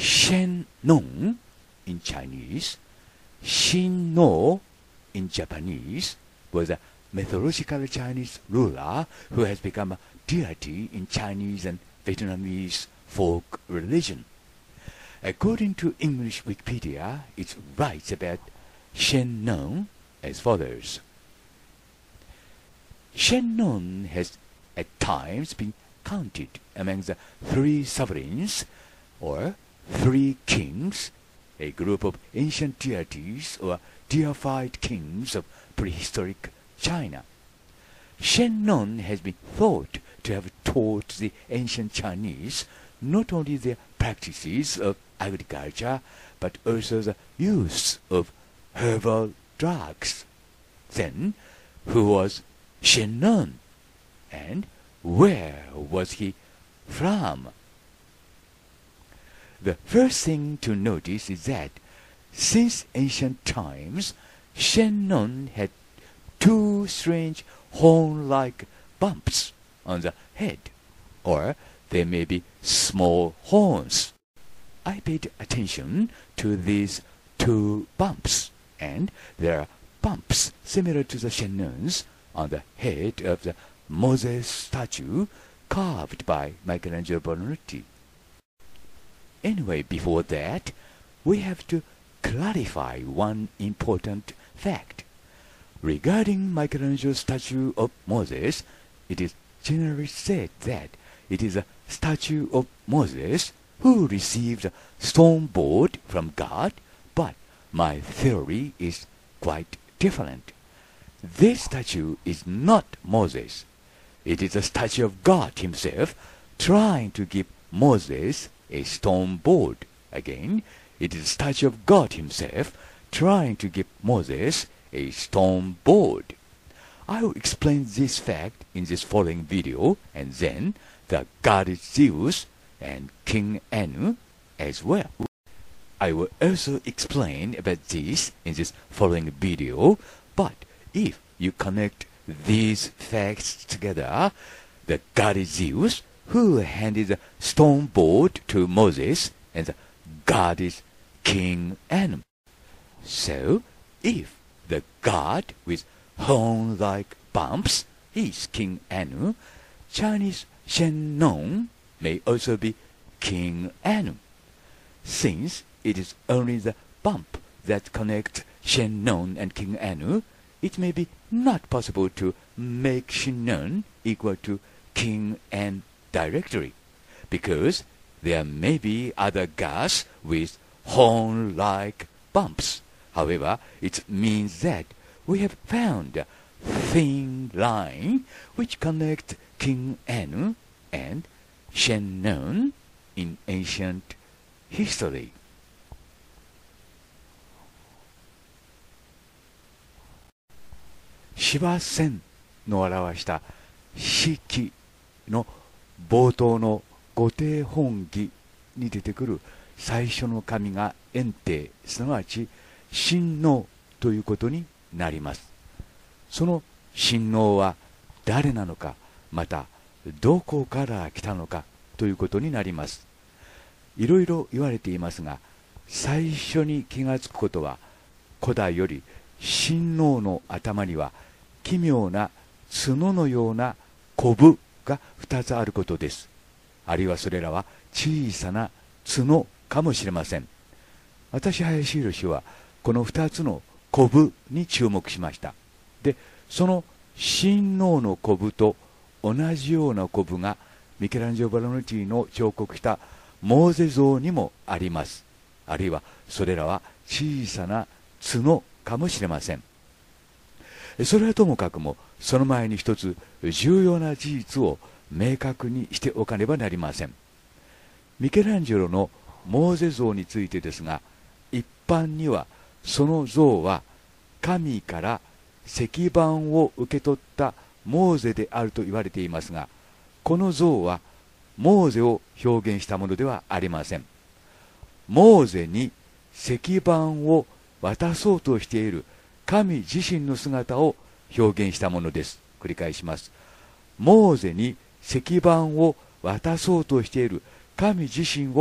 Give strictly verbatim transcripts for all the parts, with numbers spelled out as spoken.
Shen-nong in Chinese, Shin-no in Japanese, was a mythological Chinese ruler who has become a deity in Chinese and Vietnamese folk religion. According to English Wikipedia, it writes about Shen-nong as follows. Shen-nong has at times been counted among the three sovereigns, or three kings, a group of ancient deities or deified kings of prehistoric China. Shen-nong has been thought to have taught the ancient Chinese not only their practices of agriculture, but also the use of herbal drugs. Then, who was Shen-nong, and where was he from? The first thing to notice is that since ancient times, Shen-nong had two strange horn-like bumps on the head, or they may be small horns. I paid attention to these two bumps, and there are bumps similar to the Shen-nong's on the head of the Moses statue carved by Michelangelo Buonarroti. Anyway, before that, we have to clarify one important fact. Regarding Michelangelo's statue of Moses, it is generally said that it is a statue of Moses who received a stone board from God, but my theory is quite different. This statue is not Moses. It is a statue of God himself trying to give Moses a stone board. Again, it is a statue of God himself trying to give Moses a stone board. I will explain this fact in this following video, and then the goddess Zeus and King Anu as well. I will also explain about this in this following video, but if you connect these facts together, the goddess Zeus, who handed the stone board to Moses, and the goddess King Anu. So, if the god with horn-like bumps is King Anu, Chinese Shen-nong may also be King Anu. Since it is only the bump that connects Shen-nong and King Anu, it may be not possible to make Shen-nong equal to King Anu directly, because there may be other gods with horn-like bumps. However, it means that we have found a thin line which connects King Anu and Shen-nong in ancient history. 司馬遷の表した史記の冒頭の御定本紀に出てくる最初の神が炎帝、すなわち親王ということになります。その親王は誰なのか、またどこから来たのかということになります。いろいろ言われていますが、最初に気がつくことは、古代より親王の頭には奇妙な角のようなコブが二つあることです。あるいはそれらは小さな角かもしれません。私、林博はこの二つのコブに注目しました。で、その親王のコブと同じようなコブがミケランジェロ・バロネティの彫刻したモーゼ像にもあります。あるいはそれらは小さな角かもしれません。それはともかくも、その前に一つ重要な事実を明確にしておかねばなりません。ミケランジェロのモーゼ像についてですが、一般にはその像は神から石板を受け取ったモーゼであると言われていますが、この像はモーゼを表現したものではありません。モーゼに石板を渡そうとしている神自身の姿を表現したものです。繰り返します。モーゼに石板を渡そうとしている神自身を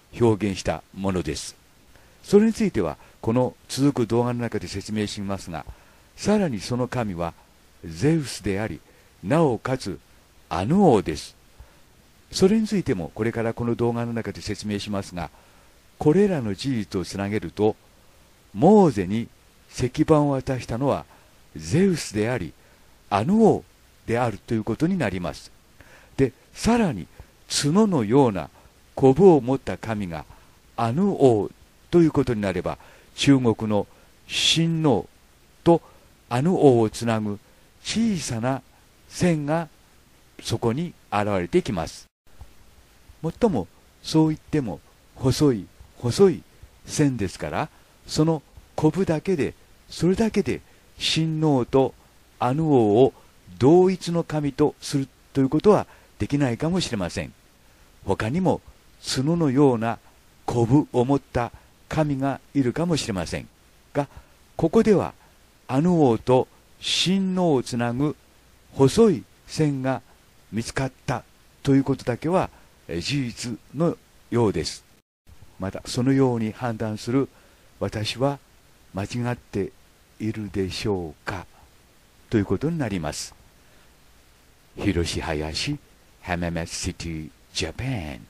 表現したものです。それについてはこの続く動画の中で説明しますが、さらにその神はゼウスであり、なおかつアヌ王です。それについてもこれからこの動画の中で説明しますが、これらの事実をつなげると、モーゼに石板を渡したのはゼウスであり、アヌ王であるということになります。で、さらに角のようなコブを持った神がアヌ王ということになれば、中国の神王とアヌ王をつなぐ小さな線がそこに現れてきます。もっともそう言っても細い細い線ですから、そのコブだけで、それだけで神王とアヌ王を同一の神とするということはできないかもしれません。他にも角のようなコブを持った神がいるかもしれませんが、ここではアヌ王と神王をつなぐ細い線が見つかったということだけは事実のようです。またそのように判断する私は間違っているでしょうかということになります。広志林、浜松シティ、ジャパン。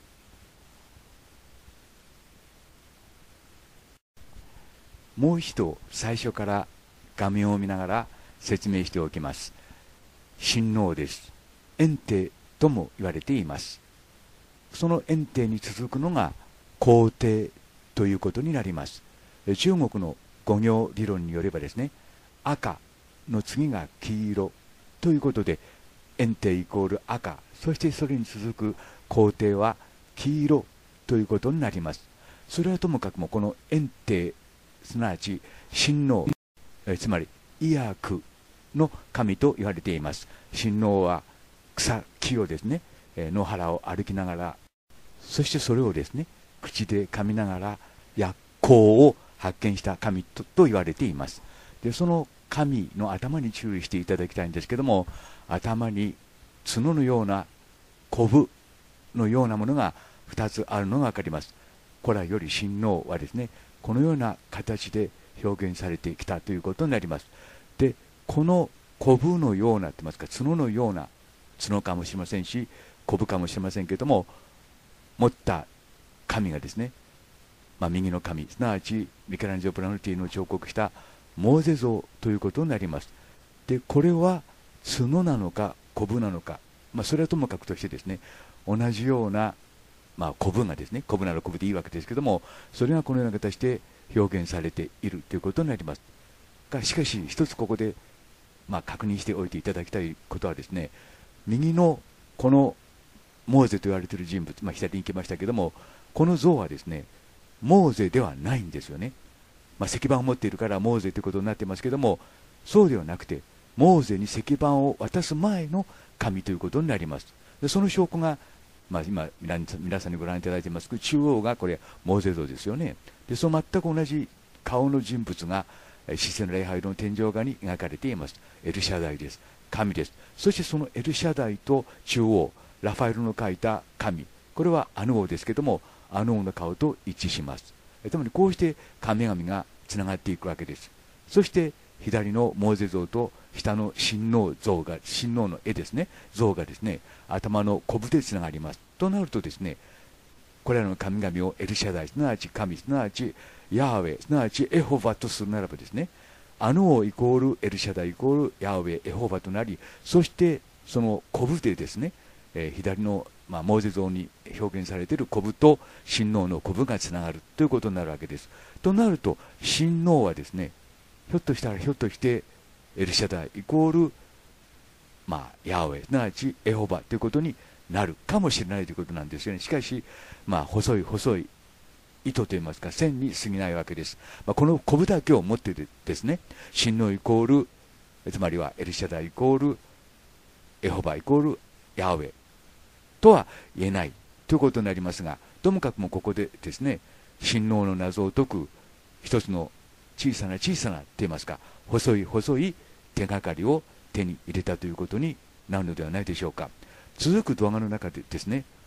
もう一度最初から画面を見ながら説明しておきます。神王です。炎帝とも言われています。その炎帝に続くのが皇帝ということになります。中国の五行理論によればですね、赤の次が黄色ということで、炎帝イコール赤、そしてそれに続く皇帝は黄色ということになります。それはともかくもこの炎帝、すなわち神王、つまり医薬の神と言われています。神王は草木をですね、野原を歩きながら、そしてそれをですね、口で噛みながら薬効を発見した神 と, と言われています。で、その神の頭に注意していただきたいんですけども、頭に角のようなコブのようなものがふたつあるのが分かります。古来より神王はですね、このような形で表現されてきたということになります。で、このコブのようなと言いますか、角のような、角かもしれませんしコブかもしれませんけども、持った神がですね、まあ、右の神、すなわちミケランジェロ・ブラヌティの彫刻したモーゼ像ということになります。で、これは角なのかコブなのか、まあ、それはともかくとしてですね、同じような、まあ、コブがですね、コブならコブでいいわけですけども、それがこのような形で表現されているということになりますが、しかし一つここで、まあ、確認しておいていただきたいことはですね、右のこのモーゼと言われている人物、まあ、左に行きましたけども、この像はですね、モーゼではないんですよね。まあ、石板を持っているからモーゼということになっていますけども、そうではなくて、モーゼに石板を渡す前の神ということになります。で、その証拠が、まあ、今皆さんにご覧いただいていますけど、中央がこれモーゼ像ですよね。で、その全く同じ顔の人物が神聖の礼拝の天井画に描かれています。エルシャダイです。神です。そしてそのエルシャダイと中央、ラファエルの描いた神、これはアヌ王ですけども、アヌ王の顔と一致します。つまりこうして神々がつながっていくわけです。そして左のモーゼ像と下の神王像が、神王の絵ですね、像がですね、頭のコブでつながります。となるとですね、これらの神々をエルシャダイ、すなわち神、すなわちヤーウェ、すなわちエホバとするならばですね、アヌ王イコールエルシャダイイコールヤーウェ、エホバとなり、そしてそのコブでですね、えー、左の、まあ、モーゼ像に表現されているコブと神王のコブがつながるということになるわけです。となると神王はですね、ひょっとしたらひょっとしてエルシャダイイコール、まあ、ヤーウェ、すなわちエホバということになるかもしれないということなんですよね。しかし、まあ、細い細い糸といいますか線に過ぎないわけです。まあ、このコブだけを持ってですね、神王イコール、つまりはエルシャダイイコールエホバイコールヤーウェとは言えないということになりますが、ともかくもここでですね、神王の謎を解く一つの小さな小さなと言いますか、細い細い手がかりを手に入れたということになるのではないでしょうか。続く動画の中でですね、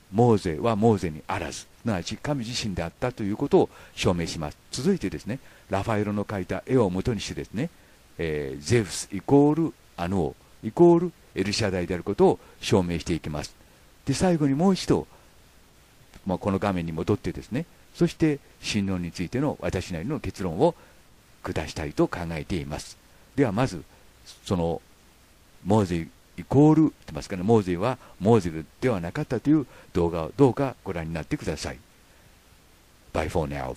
モーゼはモーゼにあらず、すなわち神自身であったということを証明します。続いてですね、ラファエロの描いた絵を元にしてですね、えー、ゼウスイコールアノーイコールエルシャダイであることを証明していきます。で、最後にもう一度、まあ、この画面に戻ってですね、そして神論についての私なりの結論を下したいと考えています。ではまず、そのモーゼイコールと言いますかね、モーゼはモーゼではなかったという動画をどうかご覧になってください。Bye for now.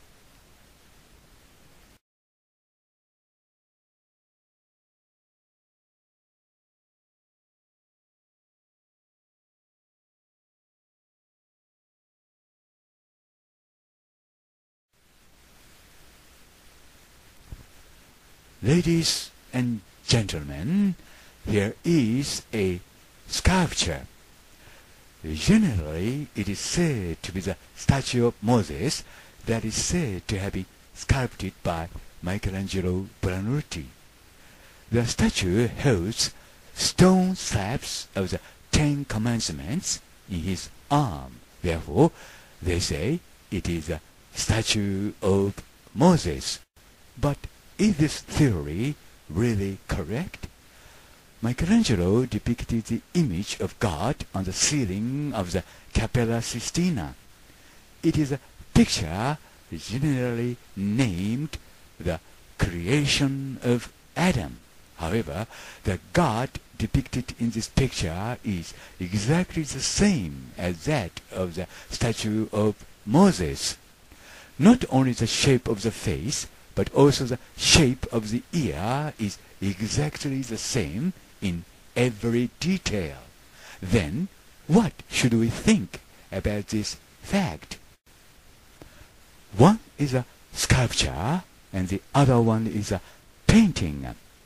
Ladies and gentlemen, here is a sculpture. Generally, it is said to be the statue of Moses that is said to have been sculpted by Michelangelo Buonarroti. The statue holds stone slabs of the Ten Commandments in his arm. Therefore, they say it is a statue of Moses. But is this theory really correct? Michelangelo depicted the image of God on the ceiling of the Cappella Sistina. It is a picture generally named the creation of Adam. However, the God depicted in this picture is exactly the same as that of the statue of Moses. Not only the shape of the face, but also the shape of the ear is exactly the same in every detail. Then, what should we think about this fact? One is a sculpture and the other one is a painting.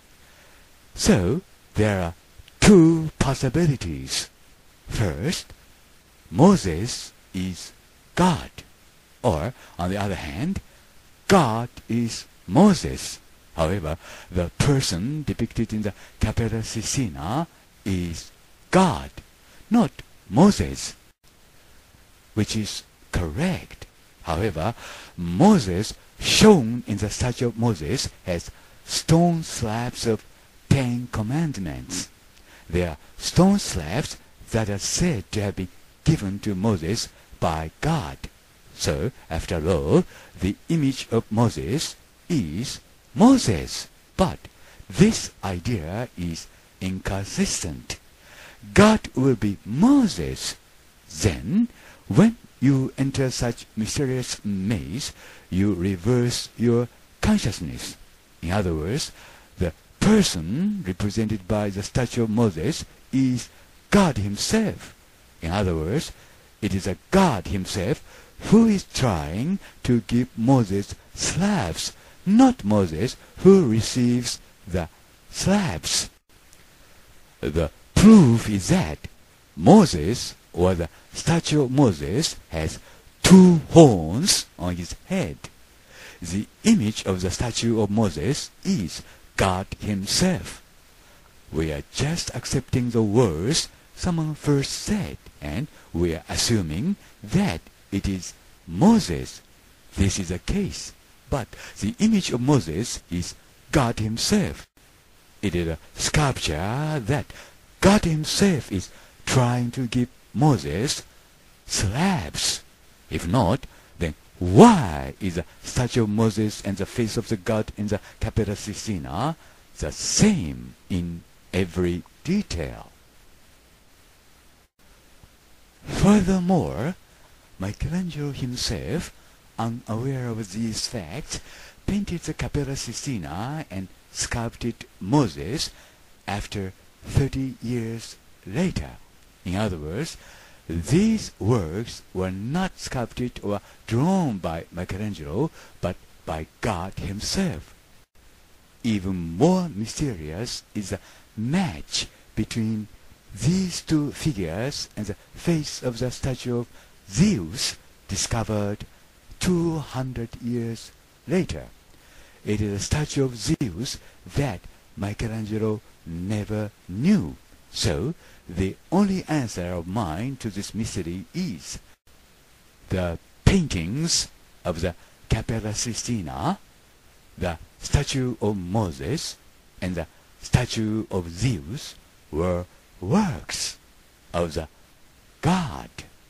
So, there are two possibilities. First, Moses is God. Or, on the other hand, God is Moses. However, the person depicted in the Cappella Sistina is God, not Moses, which is correct. However, Moses, shown in the statue of Moses, has stone slabs of Ten Commandments. They are stone slabs that are said to have been given to Moses by God. So, after all, the image of Moses is Moses. But this idea is inconsistent. God will be Moses. Then, when you enter such mysterious maze, you reverse your consciousness. In other words, the person represented by the statue of Moses is God himself. In other words, it is a God himself who is trying to give Moses slabs, not Moses who receives the slabs. The proof is that Moses, or the statue of Moses, has two horns on his head. The image of the statue of Moses is God himself. We are just accepting the words someone first said, and we are assuming that it is Moses. This is the case. But the image of Moses is God himself. It is a sculpture that God himself is trying to give Moses slabs. If not, then why is the statue of Moses and the face of the God in the Cappella Sistina the same in every detail? Furthermore, Michelangelo himself, unaware of these facts, painted the Cappella Sistina and sculpted Moses after thirty years later. In other words, these works were not sculpted or drawn by Michelangelo, but by God himself. Even more mysterious is the match between these two figures and the face of the statue of Zeus discovered two hundred years later. It is a statue of Zeus that Michelangelo never knew. So, the only answer of mine to this mystery is the paintings of the Capella Sistina, the statue of Moses, and the statue of Zeus were works of the God.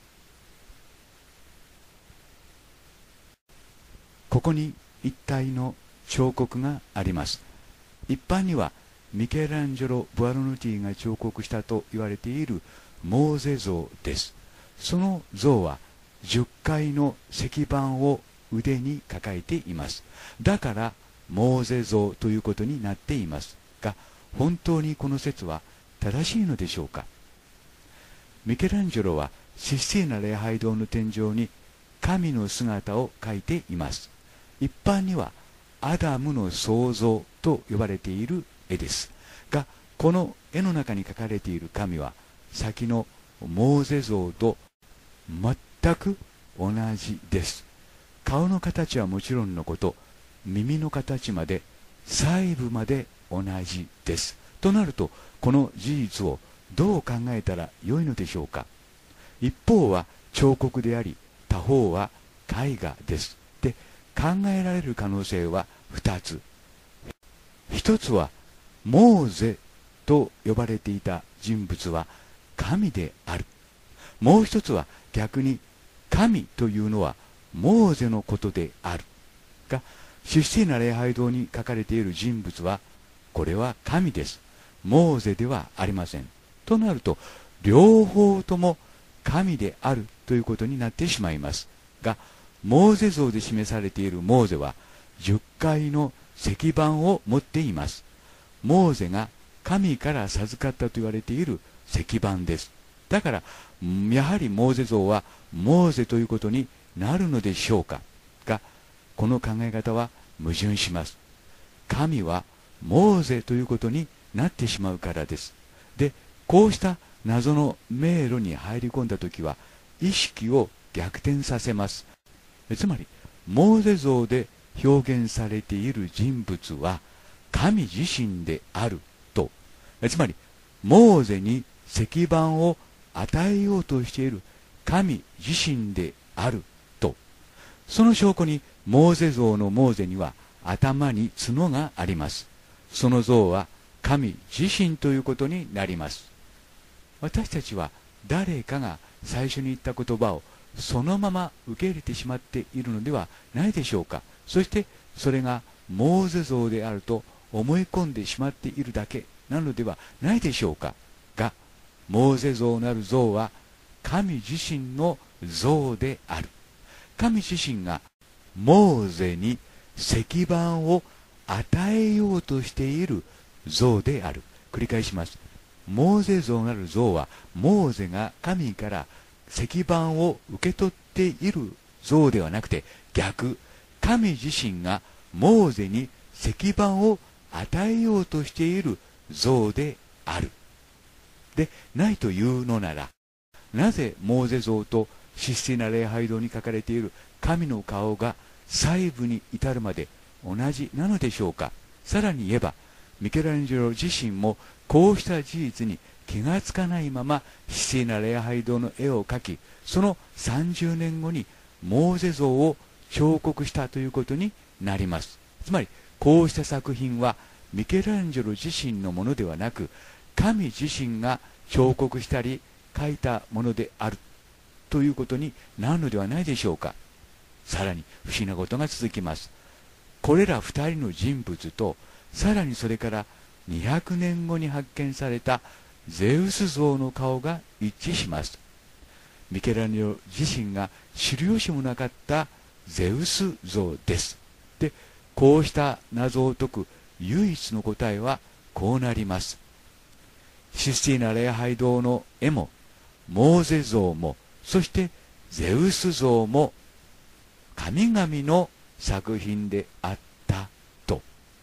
ここに一体の彫刻があります。一般にはミケランジェロ・ブアロヌティが彫刻したと言われているモーゼ像です。その像はじゅっかいの石板を腕に抱えています。だからモーゼ像ということになっていますが、本当にこの説は正しいのでしょうか。ミケランジェロはシスティーナ礼拝堂の天井に神の姿を描いています。一般にはアダムの創造と呼ばれている絵ですが、この絵の中に描かれている神は先のモーゼ像と全く同じです。顔の形はもちろんのこと、耳の形まで細部まで同じです。となると、この事実をどう考えたらよいのでしょうか。一方は彫刻であり、他方は絵画です。で、考えられる可能性はふたつ。一つはモーゼと呼ばれていた人物は神である。もう一つは逆に神というのはモーゼのことであるが、システィーナ礼拝堂に書かれている人物はこれは神です。モーゼではありません。となると両方とも神であるということになってしまいますが、モーゼ像で示されているモーゼはじゅっかいの石板を持っています。モーゼが神から授かったと言われている石板です。だからやはりモーゼ像はモーゼということになるのでしょうかが、この考え方は矛盾します。神はモーゼということになってしまうからです。で、こうした謎の迷路に入り込んだときは意識を逆転させます。つまりモーゼ像で表現されている人物は神自身であると、つまりモーゼに石板を与えようとしている神自身であると。その証拠にモーゼ像のモーゼには頭に角があります。その像は神自身ということになります。私たちは誰かが最初に言った言葉をそのまま受け入れてしまっているのではないでしょうか。そしてそれがモーゼ像であると思い込んでしまっているだけなのではないでしょうか。が、モーゼ像なる像は神自身の像である。神自身がモーゼに石板を与えようとしている像である。繰り返します。モーゼ像なる像はモーゼが神から石板を受け取っている像ではなくて、逆、神自身がモーゼに石板を与えようとしている像である。でないというのなら、なぜモーゼ像とシスティーナ礼拝堂に書かれている神の顔が細部に至るまで同じなのでしょうか。さらに言えば、ミケランジェロ自身もこうした事実に気がつかないままシスティーナ礼拝堂の絵を描き、そのさんじゅうねんごにモーゼ像を彫刻したということになります。つまりこうした作品はミケランジェロ自身のものではなく、神自身が彫刻したり描いたものであるということになるのではないでしょうか。さらに不思議なことが続きます。これらふたりの人物と、さらにそれからにひゃくねんごに発見されたゼウス像の顔が一致します。ミケランジェロ自身が知る由もなかったゼウス像です。で、こうした謎を解く唯一の答えはこうなります。システィーナ礼拝堂の絵も、モーゼ像も、そしてゼウス像も神々の作品であったと。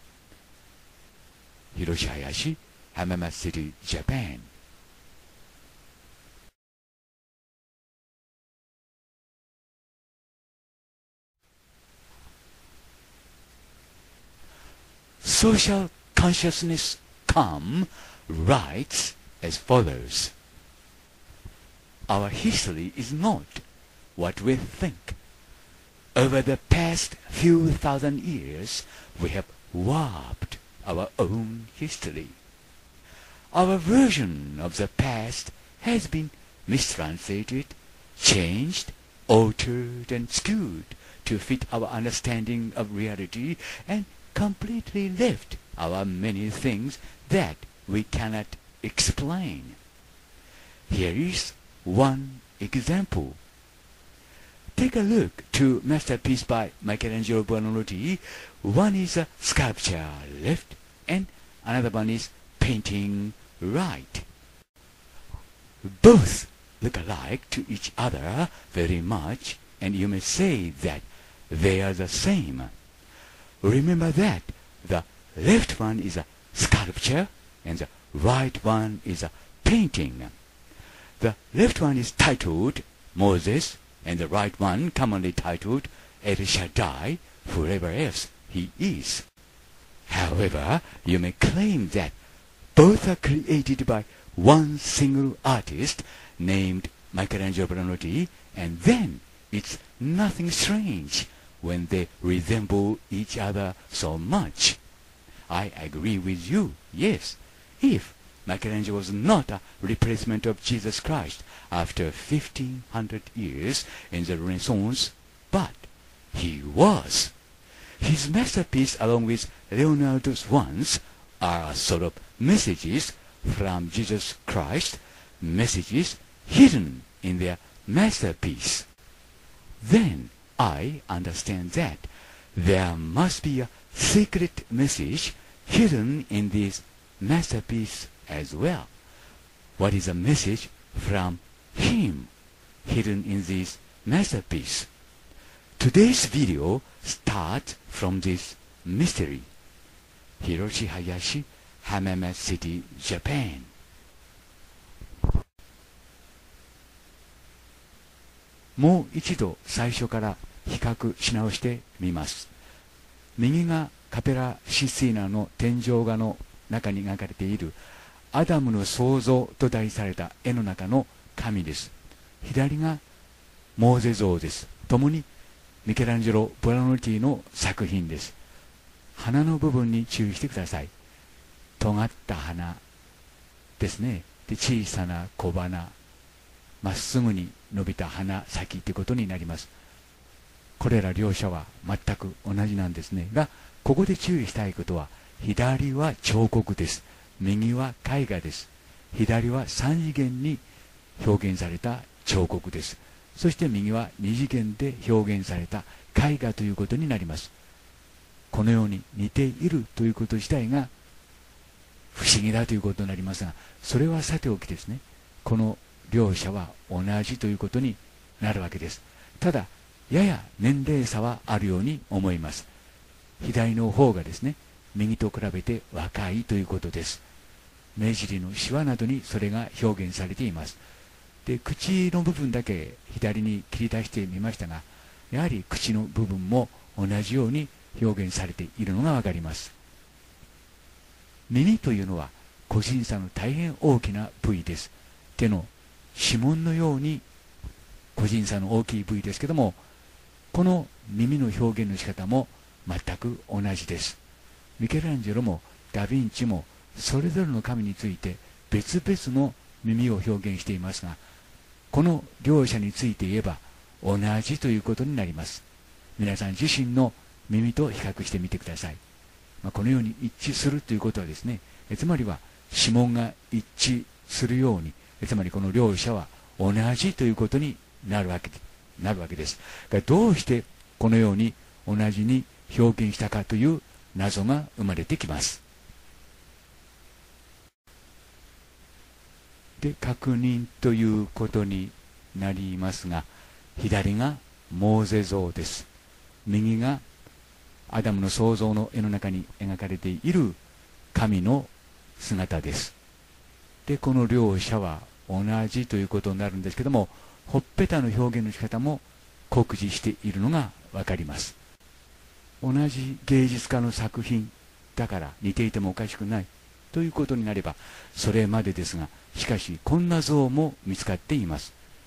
広島林、浜松シティ、ジャパン。Social Consciousness com writes as follows. our history is not what we think. Over the past few thousand years, we have warped our own history. Our version of the past has been mistranslated, changed, altered, and skewed to fit our understanding of reality, and completely left our many things that we cannot explain. Here is one example. Take a look to masterpiece by Michelangelo Buonarroti. One is a sculpture left, and another one is painting right. Both look alike to each other very much, and you may say that they are the same. Remember that the left one is a sculpture and the right one is a painting. The left one is titled Moses, and the right one commonly titled El Shaddai, whoever else he is. However, you may claim that both are created by one single artist named Michelangelo Buonarroti, and then it's nothing strange when they resemble each other so much. I agree with you, yes, if Michelangelo was not a replacement of Jesus Christ after fifteen hundred years in the Renaissance, but he was. His masterpiece, along with Leonardo's ones, are a sort of messages from Jesus Christ, messages hidden in their masterpiece. Then I understand that there must be a secret message hidden in this masterpiece as well. What is a message from him hidden in this masterpiece? Today's video starts from this mystery. Hiroshi Hayashi, Hamama City, Japan. もう一度最初から比較し直してみます。右がカペラ・システィーナの天井画の中に描かれているアダムの創造と題された絵の中の神です。左がモーゼ像です。共にミケランジェロ・ブラノルティの作品です。花の部分に注意してください。尖った花ですね。で、小さな小花、まっすぐに伸びた花先ということになります。これら両者は全く同じなんですね。が、ここで注意したいことは、左は彫刻です。右は絵画です。左は三次元に表現された彫刻です。そして右は二次元で表現された絵画ということになります。このように似ているということ自体が不思議だということになりますが、それはさておきですね、この両者は同じということになるわけです。ただ、やや年齢差はあるように思います。左の方がですね、右と比べて若いということです。目尻のシワなどにそれが表現されています。で、口の部分だけ左に切り出してみましたが、やはり口の部分も同じように表現されているのがわかります。耳というのは個人差の大変大きな部位です。手の指紋のように個人差の大きい部位ですけども、この耳の表現の仕方も全く同じです。ミケランジェロもダ・ヴィンチもそれぞれの神について別々の耳を表現していますが、この両者について言えば同じということになります。皆さん自身の耳と比較してみてください。まあ、このように一致するということはですね、えつまりは指紋が一致するように、えつまりこの両者は同じということになるわけで、なるわけです。がどうしてこのように同じに表現したかという謎が生まれてきます。で、確認ということになりますが、左がモーゼ像です。右がアダムの創造の絵の中に描かれている神の姿です。で、この両者は同じということになるんですけども、ほっぺたの表現の仕方も酷似しているのがわかります。同じ芸術家の作品だから似ていてもおかしくないということになればそれまでですが、しかしこんな像も見つかっています。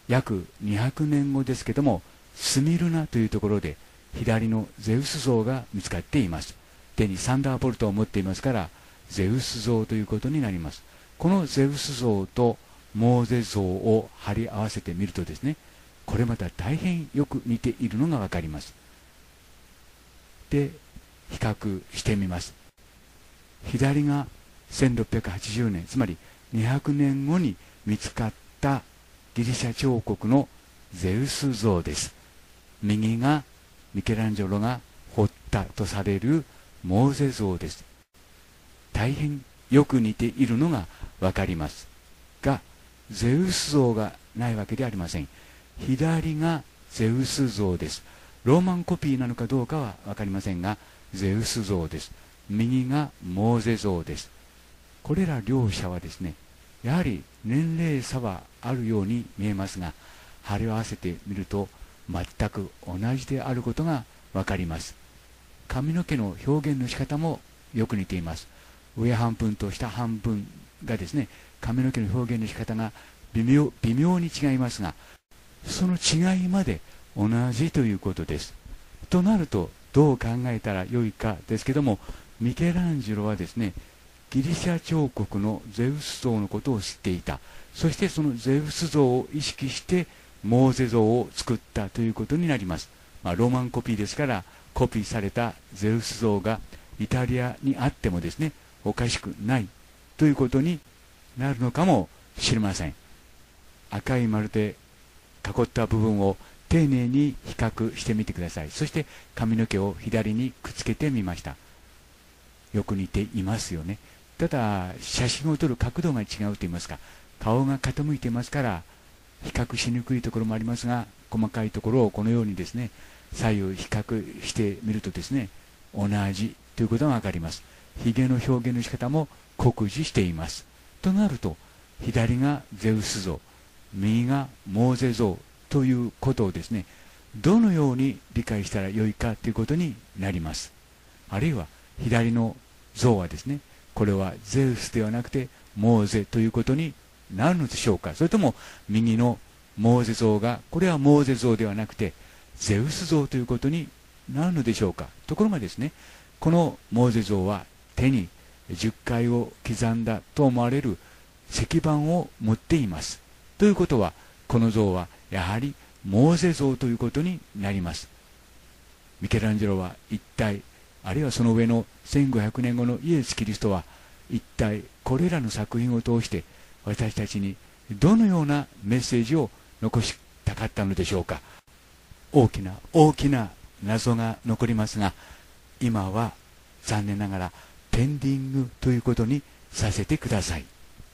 約にひゃくねんごですけども、スミルナというところで左のゼウス像が見つかっています。手にサンダーボルトを持っていますから、ゼウス像ということになります。このゼウス像とモーゼ像を貼り合わせてみるとですね、これまた大変よく似ているのがわかります。で、比較してみます。左がせんろっぴゃくはちじゅうねん、つまりにひゃくねんごに見つかったギリシャ彫刻のゼウス像です。右がミケランジェロが彫ったとされるモーゼ像です。大変よく似ているのがわかりますが、ゼウス像がないわけではありません。左がゼウス像です。ローマンコピーなのかどうかはわかりませんが、ゼウス像です。右がモーゼ像です。これら両者はですね、やはり年齢差はあるように見えますが、貼り合わせてみると全く同じであることがわかります。髪の毛の表現の仕方もよく似ています。上半分と下半分がですね、髪の毛の表現の仕方が微妙、微妙に違いますが、その違いまで同じということです。となるとどう考えたらよいかですけども、ミケランジェロはですね、ギリシャ彫刻のゼウス像のことを知っていた。そしてそのゼウス像を意識してモーゼ像を作ったということになります。まあ、ローマンコピーですからコピーされたゼウス像がイタリアにあってもですね、おかしくないということになるのかもしれません。赤い丸で囲った部分を丁寧に比較してみてください。そして髪の毛を左にくっつけてみました。よく似ていますよね。ただ写真を撮る角度が違うと言いますか、顔が傾いていますから比較しにくいところもありますが、細かいところをこのようにですね、左右比較してみるとですね、同じということがわかります。ひげの表現の仕方も酷似しています。となると、左がゼウス像、右がモーゼ像ということをですね、どのように理解したらよいかということになります。あるいは左の像はですね、これはゼウスではなくてモーゼということになるのでしょうか。それとも右のモーゼ像がこれはモーゼ像ではなくてゼウス像ということになるのでしょうか。ところがですね、このモーゼ像は手にじゅっかいを刻んだと思われる石板を持っています。ということは、この像はやはりモーゼ像ということになります。ミケランジェロは一体、あるいはその上のせんごひゃくねんごのイエス・キリストは一体これらの作品を通して私たちにどのようなメッセージを残したかったのでしょうか。大きな大きな謎が残りますが、今は残念ながらペンディングということにさせてください。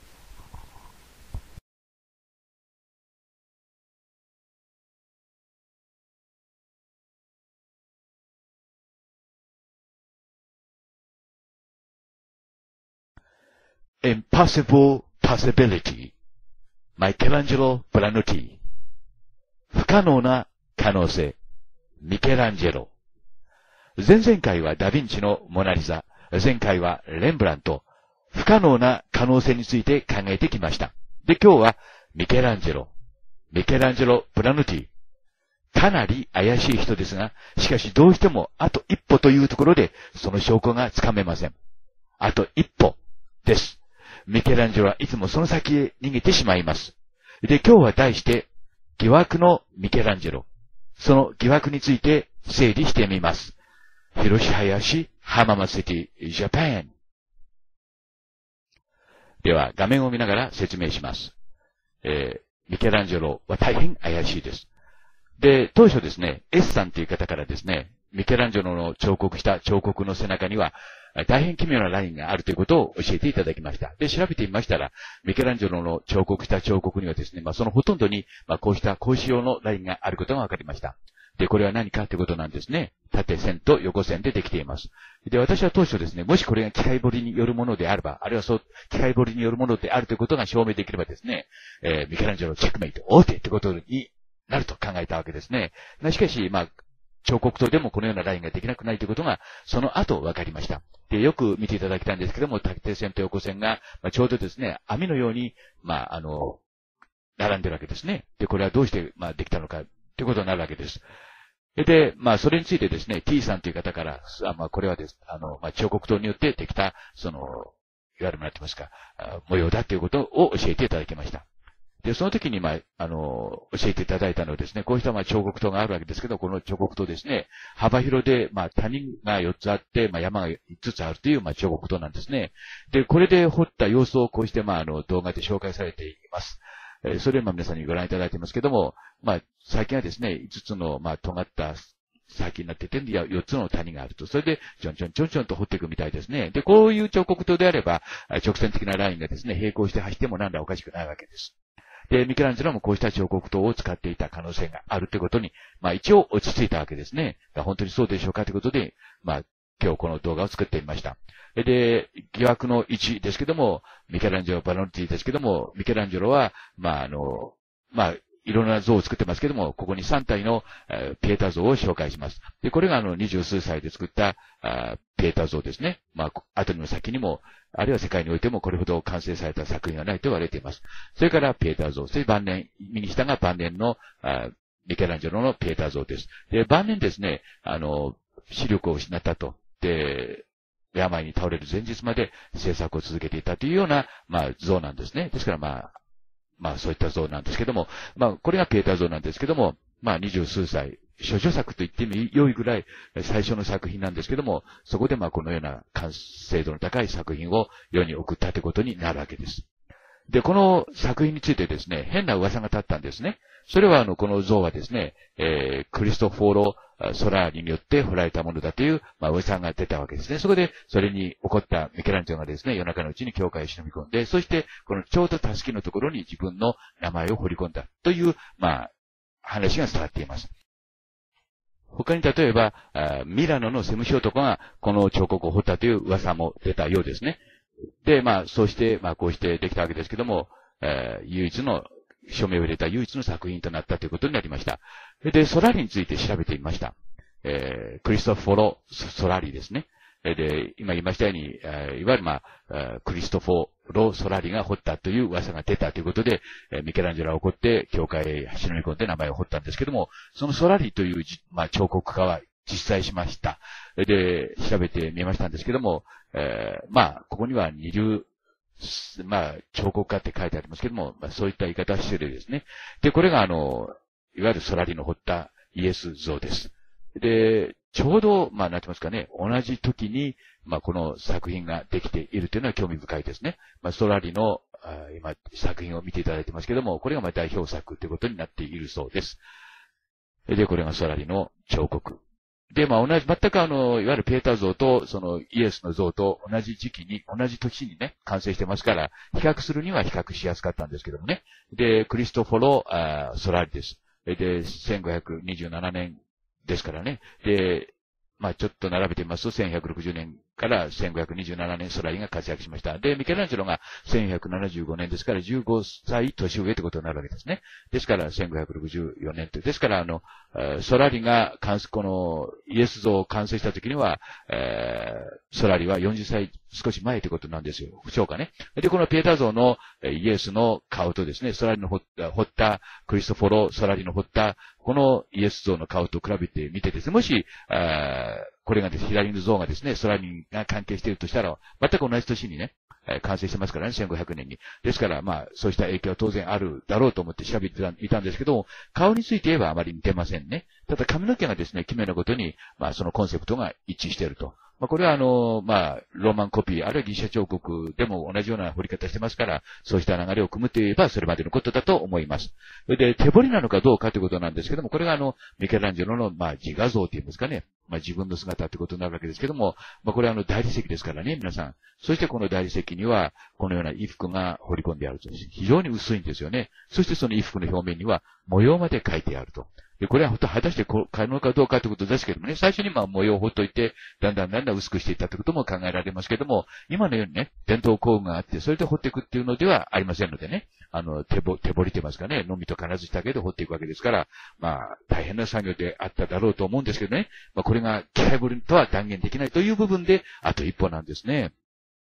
Impossible possibility. マイケランジェロ・ブラノティ。不可能な可能性。ミケランジェロ。前々回はダ・ヴィンチのモナリザ。前回はレンブラント。不可能な可能性について考えてきました。で、今日はミケランジェロ。ミケランジェロ・ブラノティ。かなり怪しい人ですが、しかしどうしてもあと一歩というところでその証拠がつかめません。あと一歩です。ミケランジェロはいつもその先へ逃げてしまいます。で、今日は題して、疑惑のミケランジェロ。その疑惑について整理してみます。広し林浜松シティ、ジャパン。では、画面を見ながら説明します。えー、ミケランジェロは大変怪しいです。で、当初ですね、S さんという方からですね、ミケランジェロの彫刻した彫刻の背中には、大変奇妙なラインがあるということを教えていただきました。で、調べてみましたら、ミケランジェロの彫刻した彫刻にはですね、まあそのほとんどに、まあこうした格子状のラインがあることが分かりました。で、これは何かということなんですね。縦線と横線でできています。で、私は当初ですね、もしこれが機械彫りによるものであれば、あるいはそう、機械彫りによるものであるということが証明できればですね、えー、ミケランジェロチェックメイト、大手ということになると考えたわけですね。しかし、まあ、彫刻刀でもこのようなラインができなくないということが、その後分かりました。で、よく見ていただきたいんですけども、縦線と横線が、まあ、ちょうどですね、網のように、まあ、あの、 並んでるわけですね。で、これはどうして、まあ、できたのか、ということになるわけです。で、まあ、それについてですね、T さんという方から、あまあ、これはです、あの、まあ、彫刻刀によってできた、その、いわゆる何て言いますか、模様だということを教えていただきました。で、その時に、まあ、あの、教えていただいたのはですね、こうしたまあ彫刻刀があるわけですけど、この彫刻刀ですね、幅広で、まあ、谷がよっつあって、まあ、山がいつつあるという、まあ、彫刻刀なんですね。で、これで彫った様子をこうして、まあ、あの、動画で紹介されています。えー、それをまあ皆さんにご覧いただいていますけども、まあ、最近はですね、いつつの、まあ、尖った先になってて、よっつの谷があると。それで、ちょんちょんちょんちょんと掘っていくみたいですね。で、こういう彫刻刀であれば、直線的なラインがですね、並行して走っても何らおかしくないわけです。で、ミケランジェロもこうした彫刻刀を使っていた可能性があるということに、まあ一応落ち着いたわけですね。本当にそうでしょうかということで、まあ今日この動画を作ってみました。で、疑惑のいちですけども、ミケランジェロ・バロンティですけども、ミケランジェロは、まああの、まあ、いろんな像を作ってますけども、ここにさんたいの、えー、ピエタ像を紹介します。で、これがあの、二十数歳で作ったあピエタ像ですね。まあ、後にも先にも、あるいは世界においてもこれほど完成された作品はないと言われています。それからピエタ像。そして晩年、ミニスタが晩年のあミケランジェロのピエタ像です。で、晩年ですね、あの、視力を失ったと。で、病に倒れる前日まで制作を続けていたというような、まあ、像なんですね。ですからまあ、まあそういった像なんですけども、まあこれがピエタ像なんですけども、まあ二十数歳、処女作と言っても良いぐらい最初の作品なんですけども、そこでまあこのような完成度の高い作品を世に送ったということになるわけです。で、この作品についてですね、変な噂が立ったんですね。それはあの、この像はですね、えー、クリストフォーロ・ソラーリによって彫られたものだという、まあ、噂が出たわけですね。そこで、それに起こったミケランジェロがですね、夜中のうちに教会を忍び込んで、そして、このちょうどたすきのところに自分の名前を彫り込んだという、まあ、話が伝わっています。他に例えば、ミラノのセムシ男がこの彫刻を彫ったという噂も出たようですね。で、まあ、そうして、まあ、こうしてできたわけですけども、えー、唯一の、署名を入れた唯一の作品となったということになりました。で、ソラリについて調べてみました。えー、クリストフォロ・ソラリですね。で、今言いましたように、えー、いわゆるまあ、クリストフォロ・ソラリが彫ったという噂が出たということで、えー、ミケランジェロは怒って、教会へ忍び込んで名前を彫ったんですけども、そのソラリという、まあ、彫刻家は実際しました。で、調べてみましたんですけども、えー、まあ、ここには二流、まあ、彫刻家って書いてありますけども、まあ、そういった言い方は失礼ですね。で、これがあの、いわゆるソラリの彫ったイエス像です。で、ちょうど、まあ、なんて言いますかね、同じ時に、まあ、この作品ができているというのは興味深いですね。まあ、ソラリの、あ今、作品を見ていただいてますけども、これがまあ代表作ということになっているそうです。で、これがソラリの彫刻。で、まあ同じ、全くあの、いわゆるペーター像と、そのイエスの像と同じ時期に、同じ年にね、完成してますから、比較するには比較しやすかったんですけどもね。で、クリストフォロ・あソラリです。で、せんごひゃくにじゅうななねんですからね。で、まあちょっと並べてみますと、せんひゃくろくじゅうねんからせんごひゃくにじゅうななねんソラリが活躍しました。で、ミケランジェロがせんひゃくななじゅうごねんですからじゅうごさい年上ということになるわけですね。ですからせんごひゃくろくじゅうよねんという。ですからあの、ソラリがこのイエス像を完成した時には、えー、ソラリはよんじゅっさい少し前ということなんですよ。不しょうかね。で、このピエタ像のイエスの顔とですね、ソラリの彫った、彫ったクリストフォロ・ソラリの彫ったこのイエス像の顔と比べてみてですね、もし、これがです、左の像がですね、ソラリが関係しているとしたら、全く同じ年にね、完成してますからね、せんごひゃくねんに。ですから、まあ、そうした影響は当然あるだろうと思って調べていたんですけども、顔について言えばあまり似てませんね。ただ髪の毛がですね、奇妙なことに、まあ、そのコンセプトが一致していると。まあ、これはあの、まあ、ローマンコピー、あるいはギリシャ彫刻でも同じような彫り方してますから、そうした流れを組むといえば、それまでのことだと思います。それで、手彫りなのかどうかということなんですけども、これがあの、ミケランジェロの、まあ、自画像っていうんですかね。まあ、自分の姿ってことになるわけですけども、まあ、これはあの、大理石ですからね、皆さん。そしてこの大理石には、このような衣服が彫り込んであると。非常に薄いんですよね。そしてその衣服の表面には、模様まで描いてあると。で、これは本当果たして可能かどうかということですけどもね、最初にまあ模様をほっといて、だんだんだんだん薄くしていったということも考えられますけども、今のようにね、伝統工具があって、それで彫っていくっていうのではありませんのでね、あの、手ぼ、手彫りってますかね、のみと金槌だけで彫っていくわけですから、まあ、大変な作業であっただろうと思うんですけどね、まあ、これが機械彫りとは断言できないという部分で、あと一歩なんですね。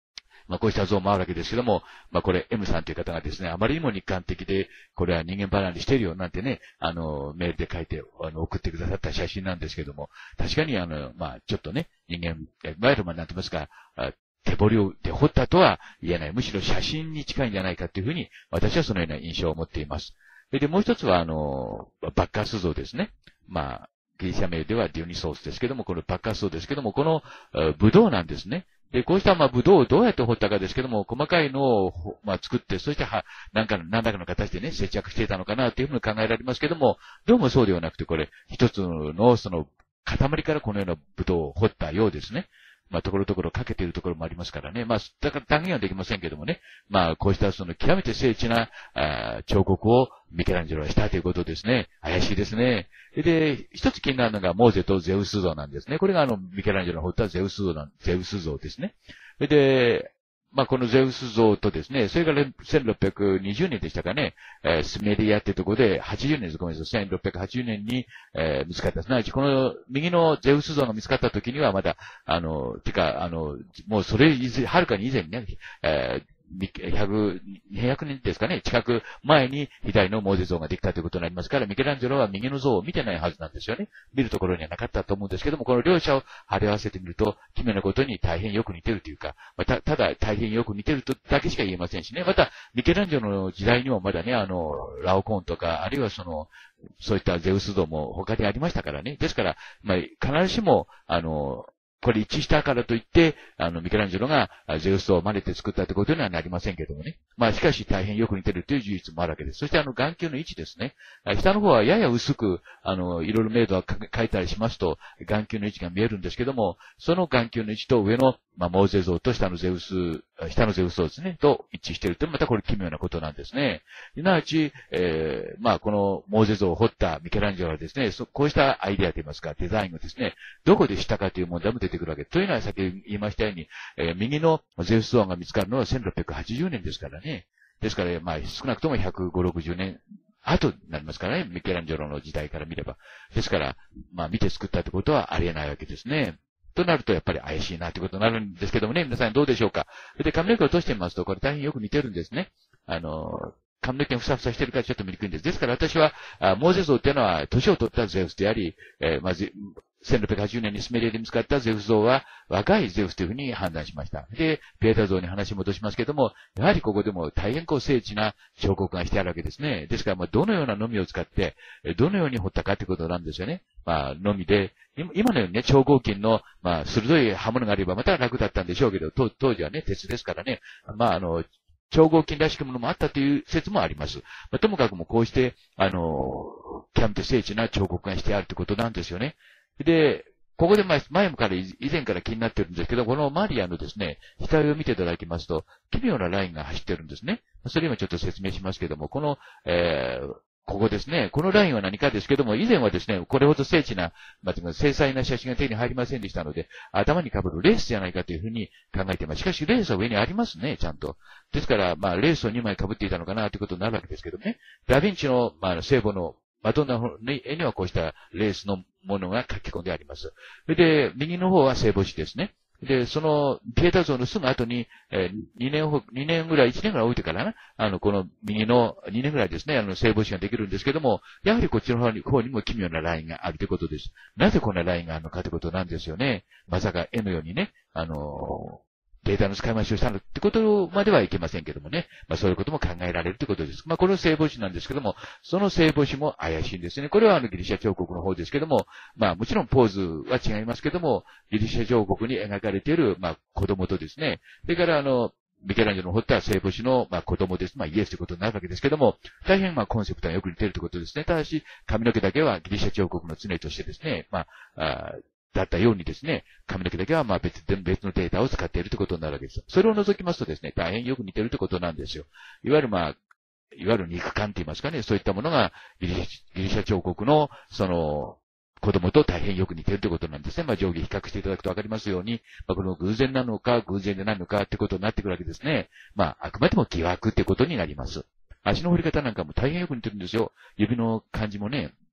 まあ、こうした像もあるわけですけども、まあ、これ M さんという方がですね、あまりにも日韓的で、これは人間離れしてるよなんてね、あの、メールで書いて、あの、送ってくださった写真なんですけども、確かにあの、まあ、ちょっとね、人間、いわゆるまあ、なんて言いますか、手彫りをで彫ったとは言えない。むしろ写真に近いんじゃないかというふうに、私はそのような印象を持っています。で、もう一つは、あの、バッカス像ですね。まあ、ギリシャ名ではディオニソースですけども、このバッカス像ですけども、この、ブドウなんですね。で、こうした、まあ、ブドウをどうやって掘ったかですけども、細かいのを、まあ、作って、そして、は、なんか、何らかの形でね、接着していたのかな、というふうに考えられますけども、どうもそうではなくて、これ、一つの、その、塊からこのようなブドウを掘ったようですね。まあ、ところどころかけているところもありますからね。まあ、だから断言はできませんけどもね。まあ、こうしたその極めて精緻な、あ彫刻をミケランジェロはしたということですね。怪しいですね。で、一つ気になるのがモーゼとゼウス像なんですね。これがあの、ミケランジェロの彫ったゼウス像なん、ゼウス像ですね。で、まあ、このゼウス像とですね、それからせんろっぴゃくにじゅうねんでしたかね、えー、スメリアっていうところではちじゅうねんです。ごめんなさい。せんろっぴゃくはちじゅうねんに、えー、見つかった。すなわち、この右のゼウス像が見つかった時にはまだ、あの、てか、あの、もうそれ以前、はるかに以前にね、えーひゃく、にひゃくねんですかね、近く前に左のモーゼ像ができたということになりますから、ミケランジェロは右の像を見てないはずなんですよね。見るところにはなかったと思うんですけども、この両者を貼り合わせてみると、奇妙なことに大変よく似てるというか、また、ただ大変よく似てるとだけしか言えませんしね。また、ミケランジェロの時代にもまだね、あの、ラオコーンとか、あるいはその、そういったゼウス像も他にありましたからね。ですから、まあ、必ずしも、あの、これ一致したからといって、あの、ミケランジェロがゼウスを真似て作ったってことにはなりませんけどもね。まあ、しかし大変よく似てるという事実もあるわけです。そしてあの、眼球の位置ですね。下の方はやや薄く、あの、いろいろ明度は書いたりしますと、眼球の位置が見えるんですけども、その眼球の位置と上の、まあ、モーゼ像と下のゼウス、下のゼウス像ですね、と一致しているというのはまたこれ奇妙なことなんですね。すなわち、えー、まあ、このモーゼ像を彫ったミケランジェロはですね、こうしたアイデアといいますか、デザインをですね、どこでしたかという問題も出てくるわけ。というのは先ほど言いましたように、えー、右のゼウス像が見つかるのはせんろっぴゃくはちじゅうねんですからね。ですから、まあ、少なくともひゃくごじゅう、ろくじゅうねん後になりますからね、ミケランジェロの時代から見れば。ですから、まあ、見て作ったってことはありえないわけですね。となると、やっぱり怪しいなということになるんですけどもね、皆さんどうでしょうか。で、髪の毛を落としてみますと、これ大変よく似てるんですね。あの、髪の毛がふさふさしてるからちょっと見にくいんです。ですから私は、あモーゼ像っていうのは、年を取ったゼウスであり、えー、まず、せんろっぴゃくはちじゅうねんにスメリアで見つかったゼウス像は若いゼウスというふうに判断しました。で、ピエタ像に話戻しますけども、やはりここでも大変こう精緻な彫刻がしてあるわけですね。ですから、まあ、どのようなのみを使って、どのように彫ったかということなんですよね。まあ、のみで、今のようにね、超合金の、まあ、鋭い刃物があればまた楽だったんでしょうけど、当時はね、鉄ですからね、まあ、あの、超合金らしきものもあったという説もあります。まあ、ともかくもこうして、あの、キャンプ精緻な彫刻がしてあるということなんですよね。で、ここで前、前から、以前から気になってるんですけど、このマリアのですね、額を見ていただきますと、奇妙なラインが走ってるんですね。それ今ちょっと説明しますけども、この、えー、ここですね。このラインは何かですけども、以前はですね、これほど精緻な、まあ、精細な写真が手に入りませんでしたので、頭に被るレースじゃないかというふうに考えています。しかし、レースは上にありますね、ちゃんと。ですから、まあ、レースをにまい被っていたのかなということになるわけですけどね。ダヴィンチの、まあ、聖母のマドンナの絵にはこうしたレースのものが書き込んであります。それで、右の方は聖母子ですね。で、その、ピエタ像のすぐ後に、えー、にねんほ、にねんぐらい、いちねんぐらい置いてからな、あの、この右のにねんぐらいですね、あの、聖母子ができるんですけども、やはりこっちの方に、方にも奇妙なラインがあるということです。なぜこんなラインがあるのかということなんですよね。まさか絵のようにね、あのー、データの使い回しをしたのってことまではいけませんけどもね。まあそういうことも考えられるということです。まあこの聖母子なんですけども、その聖母子も怪しいんですね。これはあのギリシャ彫刻の方ですけども、まあもちろんポーズは違いますけども、ギリシャ彫刻に描かれている、まあ子供とですね、それからあの、ミケランジェロの彫った聖母子の、まあ、子供です。まあ、イエスということになるわけですけども、大変、まあ、コンセプトがよく似ているということですね。ただし、髪の毛だけはギリシャ彫刻の常としてですね、まあ、あだったようにですね、髪の毛だけはまあ別、別のデータを使っているということになるわけです。それを除きますとですね、大変よく似ているということなんですよ。いわゆるまあ、いわゆる肉感と言いますかね、そういったものがギリシャ、ギリシャ彫刻の、その、子供と大変よく似ているということなんですね。まあ上下比較していただくとわかりますように、まあこの偶然なのか偶然でないのかってことになってくるわけですね。まああくまでも疑惑ってことになります。足の振り方なんかも大変よく似てるんですよ。指の感じもね、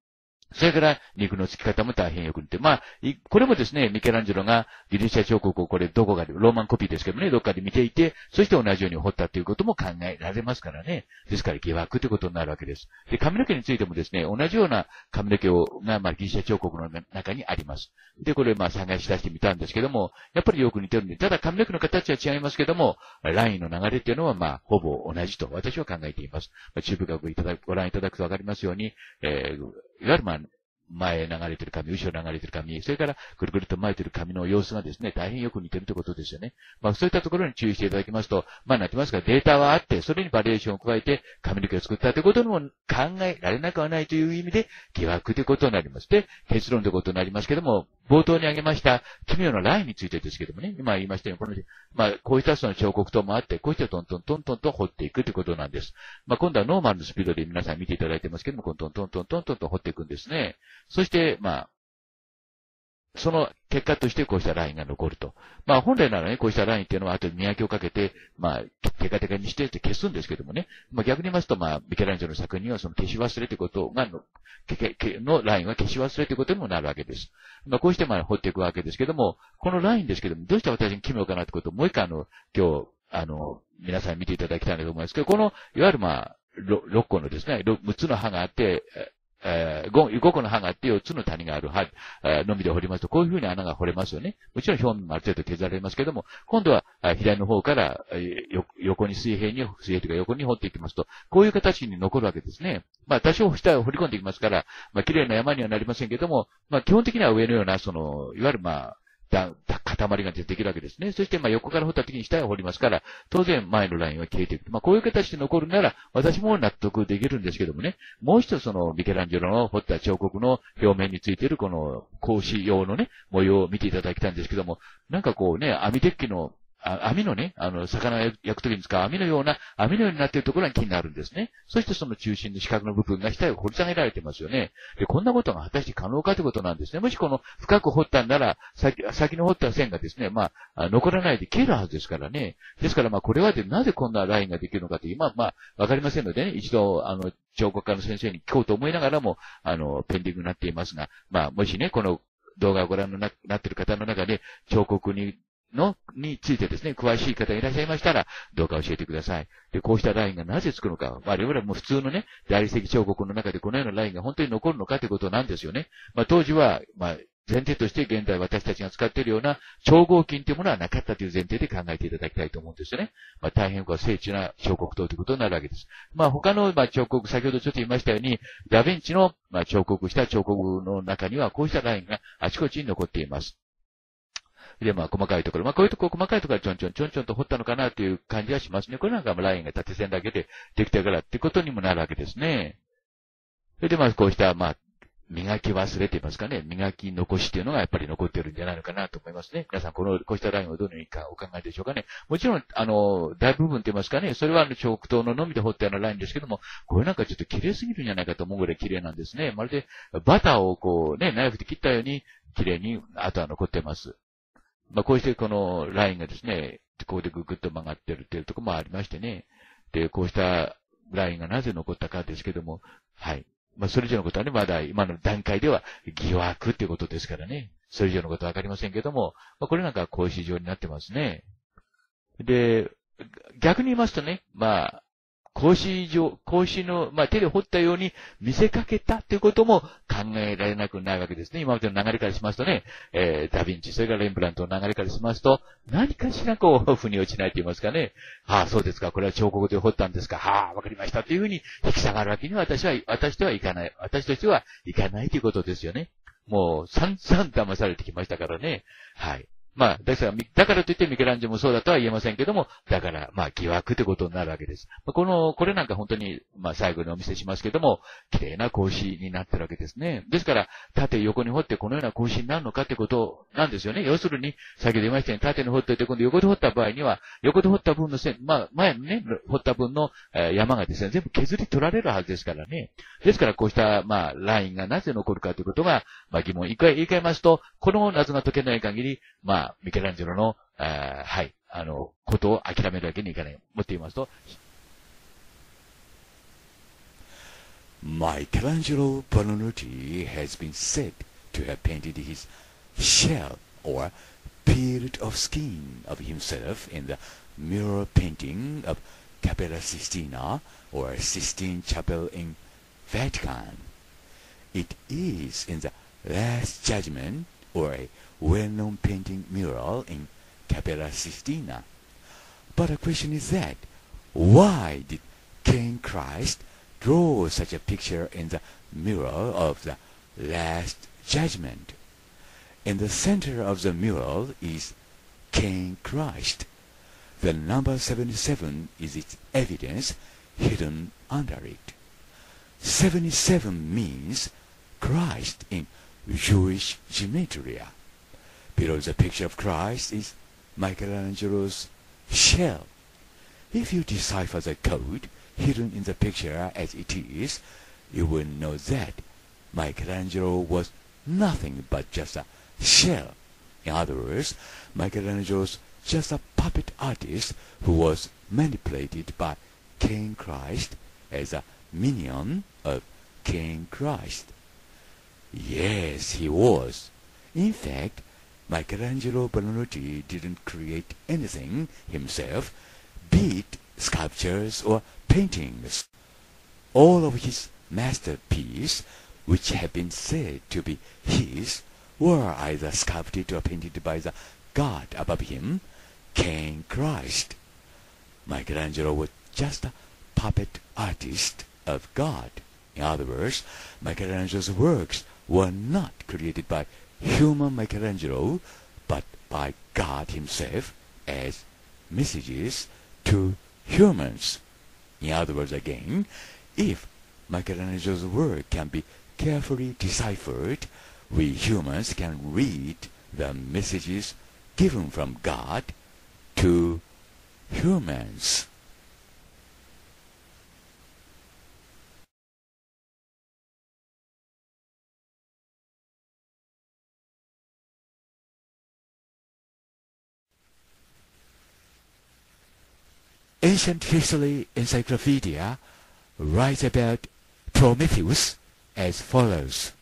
それから、肉の付き方も大変よく似て、まあ、これもですね、ミケランジェロがギリシャ彫刻をこれどこかで、ローマンコピーですけどね、どっかで見ていて、そして同じように彫ったということも考えられますからね。ですから疑惑ということになるわけです。で、髪の毛についてもですね、同じような髪の毛をが、まあ、ギリシャ彫刻の中にあります。で、これ、まあ、探し出してみたんですけども、やっぱりよく似てるんで、ただ髪の毛の形は違いますけども、ラインの流れっていうのは、まあ、ほぼ同じと私は考えています。まあ、中部学いただく、ご覧いただくとわかりますように、えー、いわゆるまあ、前流れてる髪、後ろ流れてる髪、それからぐるぐると巻いてる髪の様子がですね、大変よく似てるということですよね。まあそういったところに注意していただきますと、まあなってますがデータはあって、それにバリエーションを加えて髪の毛を作ったということにも考えられなくはないという意味で疑惑ということになります。で、結論ということになりますけども、冒頭に挙げました奇妙なラインについてですけどもね、今言いましたように、この、まあこういったその彫刻刀もあって、こうしてトントントントンと彫っていくということなんです。まあ今度はノーマルのスピードで皆さん見ていただいてますけども、トントントントントンと彫っていくんですね。そして、まあ、その結果としてこうしたラインが残ると。まあ本来ならね、こうしたラインっていうのは後で磨きをかけて、まあ、テカテカにしてって消すんですけどもね。まあ逆に言いますと、まあ、ミケランジェロの作品にはその消し忘れということがの、のラインは消し忘れということにもなるわけです。まあこうしてまあ掘っていくわけですけども、このラインですけども、どうして私に奇妙かなってことをもう一回あの、今日、あの、皆さん見ていただきたいなと思いますけど、この、いわゆるまあ、ろっこのですね、むっつの刃があって、えー、5, 5個の刃があってよっつの谷がある刃、えー、のみで掘りますと、こういう風に穴が掘れますよね。もちろん表面もある程度削られますけども、今度は左の方から、えー、横に水平に、水平というか横に掘っていきますと、こういう形に残るわけですね。まあ多少下を掘り込んでいきますから、まあ綺麗な山にはなりませんけども、まあ基本的には上のような、その、いわゆるまあ、だ、だ、塊が出てきるわけですね。そして、まあ、横から掘った時に下を掘りますから、当然前のラインは消えていく。まあ、こういう形で残るなら、私も納得できるんですけどもね。もう一つその、ミケランジェロの掘った彫刻の表面についているこの、格子用のね、模様を見ていただきたいんですけども、なんかこうね、網鉄器の、あ網のね、あの、魚焼くときに使う網のような、網のようになっているところが気になるんですね。そしてその中心の四角の部分が下へ掘り下げられてますよね。で、こんなことが果たして可能かということなんですね。もしこの深く掘ったんなら、先、先の掘った線がですね、まあ、残らないで消えるはずですからね。ですからまあ、これはで、なぜこんなラインができるのかという、まあまあ、わかりませんのでね、一度、あの、彫刻家の先生に聞こうと思いながらも、あの、ペンディングになっていますが、まあ、もしね、この動画をご覧になっている方の中で、彫刻に、の、についてですね、詳しい方がいらっしゃいましたら、どうか教えてください。で、こうしたラインがなぜつくのか。まあ、我々も普通のね、大理石彫刻の中でこのようなラインが本当に残るのかということなんですよね。まあ、当時は、まあ、前提として現在私たちが使っているような超合金というものはなかったという前提で考えていただきたいと思うんですよね。まあ、大変こう精緻な彫刻刀ということになるわけです。まあ、他のまあ彫刻、先ほどちょっと言いましたように、ダヴィンチのまあ彫刻した彫刻の中にはこうしたラインがあちこちに残っています。で、まあ、細かいところ。まあ、こういうところ、細かいところはちょんちょんちょんちょんと掘ったのかなという感じはしますね。これなんかもラインが縦線だけでできたからっていうことにもなるわけですね。それで、まあ、こうした、まあ、磨き忘れていますかね。磨き残しっていうのがやっぱり残っているんじゃないのかなと思いますね。皆さん、この、こうしたラインをどのようにかお考えでしょうかね。もちろん、あの、大部分と言いますかね。それはあの、彫刻刀ののみで彫ったようなラインですけども、これなんかちょっと綺麗すぎるんじゃないかと思うぐらい綺麗なんですね。まるで、バターをこうね、ナイフで切ったように、綺麗に跡は残っています。まあ、こうしてこのラインがですね、こうでぐぐっと曲がってるっていうところもありましてね。で、こうしたラインがなぜ残ったかですけども、はい。まあ、それ以上のことはね、まだ今の段階では疑惑っていうことですからね。それ以上のことはわかりませんけども、まあ、これなんか格子状になってますね。で、逆に言いますとね、まあ、格子状、格子の、まあ、手で彫ったように見せかけたということも考えられなくないわけですね。今までの流れからしますとね、えー、ダヴィンチ、それからレンブラントの流れからしますと、何かしらこう、腑に落ちないと言いますかね。はあ、そうですか、これは彫刻で彫ったんですか。はあ、わかりました。というふうに引き下がるわけには私は、私とはいかない。私としてはいかないということですよね。もう、散々騙されてきましたからね。はい。まあ、だから、だからといってミケランジェもそうだとは言えませんけども、だから、まあ、疑惑ということになるわけです。まあ、この、これなんか本当に、まあ、最後にお見せしますけども、綺麗な格子になってるわけですね。ですから、縦横に掘ってこのような格子になるのかってことなんですよね。要するに、先ほど言いましたように、縦に掘っておいて、今度横で掘った場合には、横で掘った分の線、まあ、前のね、掘った分の、えー、山がですね、全部削り取られるはずですからね。ですから、こうした、まあ、ラインがなぜ残るかということが、まあ、疑問。一回言い換えますと、この謎が解けない限り、まあ、ミケランジェロの、あはい、あの、ことを諦めるわけにいかない。もっと言いますと、 Michelangelo Buonarroti has been said to have painted his shell or period of skin of himself in the mural painting of Cappella Sistina or Sistine Chapel in Vatican. It is in the Last Judgment or a well-known painting mural in Cappella Sistina. But the question is that, why did King Christ draw such a picture in the mural of the Last Judgment? In the center of the mural is King Christ. The number seventy-seven is its evidence hidden under it. seventy-seven means Christ in Jewish gematria. Below the picture of Christ is Michelangelo's shell. If you decipher the code hidden in the picture as it is, you will know that Michelangelo was nothing but just a shell. In other words, Michelangelo's just a puppet artist who was manipulated by King Christ as a minion of King Christ. Yes, he was. In fact, Michelangelo Buonarroti didn't create anything himself, be it sculptures or paintings. All of his masterpieces, which have been said to be his, were either sculpted or painted by the God above him, King Christ. Michelangelo was just a puppet artist of God. In other words, Michelangelo's works were not created by human Michelangelo, but by God himself as messages to humans. In other words, again, if Michelangelo's work can be carefully deciphered, we humans can read the messages given from God to humans. Ancient History Encyclopedia writes about Prometheus as follows.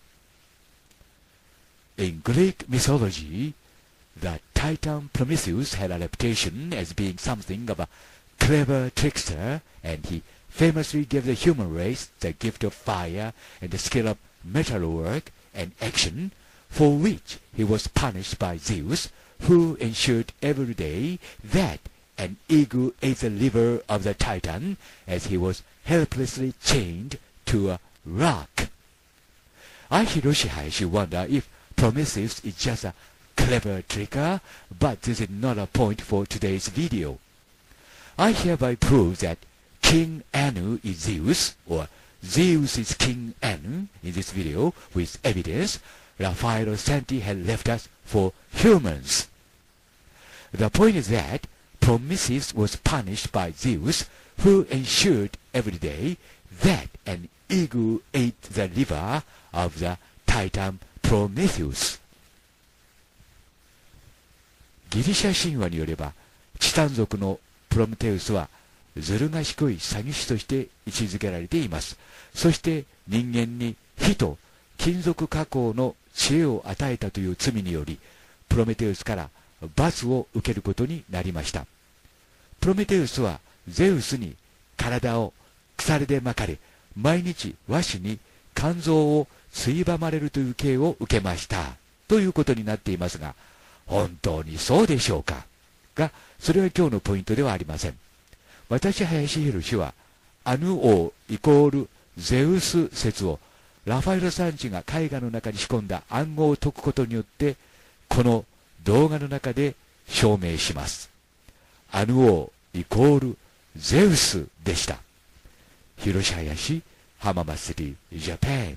In Greek mythology, the Titan Prometheus had a reputation as being something of a clever trickster, and he famously gave the human race the gift of fire and the skill of metalwork and action, for which he was punished by Zeus, who ensured every day that an eagle ate the liver of the Titan as he was helplessly chained to a rock. I, Hiroshi Hayashi, wonder if Prometheus is just a clever tricker, but this is not a point for today's video. I hereby prove that King Anu is Zeus, or Zeus is King Anu in this video with evidence Raffaello Santi had left us for humans. The point is that Prometheus was punished by Zeus, who ensured every day that an eagle ate the liver of the Titan Prometheus. ギリシャ神話によれば、チタン族のプロメテウスはずる賢い詐欺師として位置づけられています。そして人間に火と金属加工の知恵を与えたという罪により、プロメテウスから罰を受けることになりました。プロメテウスはゼウスに体を鎖で巻かれ、毎日和紙に肝臓をついばまれるという刑を受けましたということになっていますが、本当にそうでしょうかが、それは今日のポイントではありません。私、林博はアヌ王イコールゼウス説をラファエロさんちが絵画の中に仕込んだ暗号を解くことによってこの動画の中で証明します。アヌ王イコールゼウスでした。広島林浜松シティジャパン。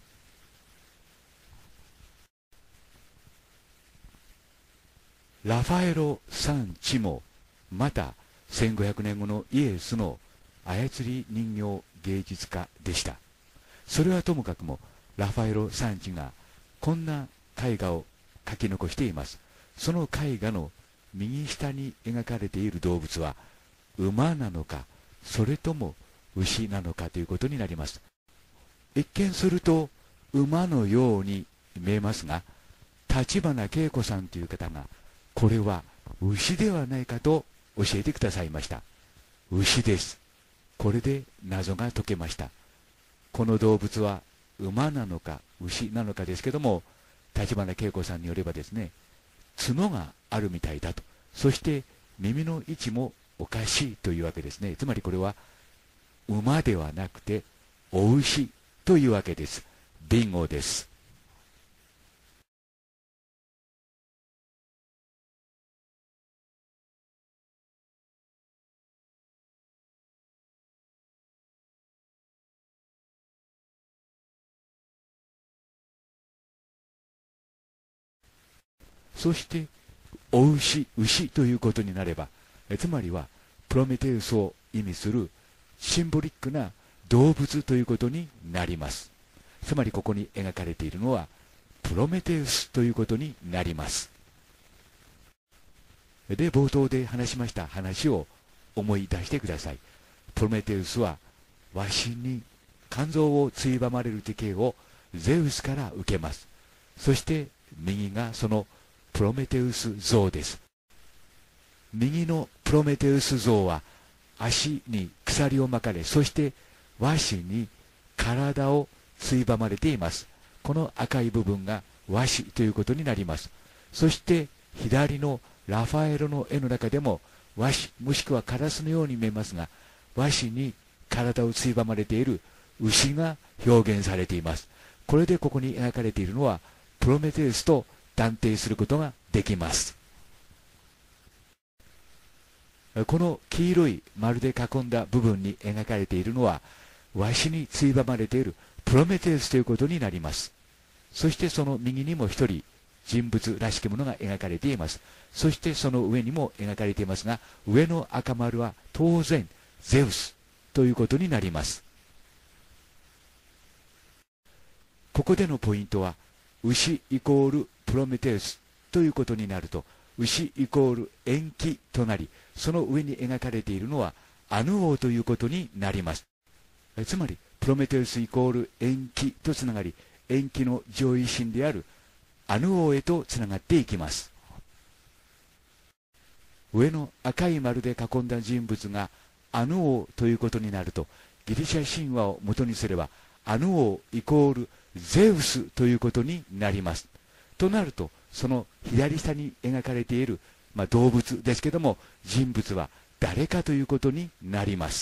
ラファエロ産地もまたせんごひゃくねんごのイエスの操り人形芸術家でした。それはともかくもラファエロ産地がこんな絵画を描き残しています。その絵画の右下に描かれている動物は馬なのかそれとも牛なのかということになります。 一見すると馬のように見えますが、立花恵子さんという方がこれは牛ではないかと教えてくださいました。牛です。これで謎が解けました。この動物は馬なのか牛なのかですけども、立花恵子さんによればですね、角があるみたいだと。そして耳の位置もおかしいというわけですね。つまりこれは馬ではなくてお牛というわけです。ビンゴです。そしてお牛、牛ということになれば、えつまりはプロメテウスを意味するシンボリックな動物ということになります。つまりここに描かれているのはプロメテウスということになります。で、冒頭で話しました話を思い出してください。プロメテウスはわしに肝臓をついばまれる敵刑をゼウスから受けます。そして右がそのプロメテウス像です。右のプロメテウス像は足に鎖を巻かれ、そして和紙に体をついばまれています。この赤い部分が和紙ということになります。そして左のラファエロの絵の中でも和紙もしくはカラスのように見えますが、和紙に体をついばまれている牛が表現されています。これでここに描かれているのはプロメテウスと断定することができます。この黄色い丸で囲んだ部分に描かれているのはわしについばまれているプロメテウスということになります。そしてその右にも一人人物らしきものが描かれています。そしてその上にも描かれていますが、上の赤丸は当然ゼウスということになります。ここでのポイントは牛イコールプロメテウスということになると、牛イコール延期となり、その上に描かれているのはアヌ王ということになります。えつまりプロメテウスイコール延期とつながり、延期の上位神であるアヌ王へとつながっていきます。上の赤い丸で囲んだ人物がアヌ王ということになると、ギリシャ神話を元にすればアヌ王イコールゼウスということになります。となると、その左下に描かれている、まあ、動物ですけども、人物は誰かということになります。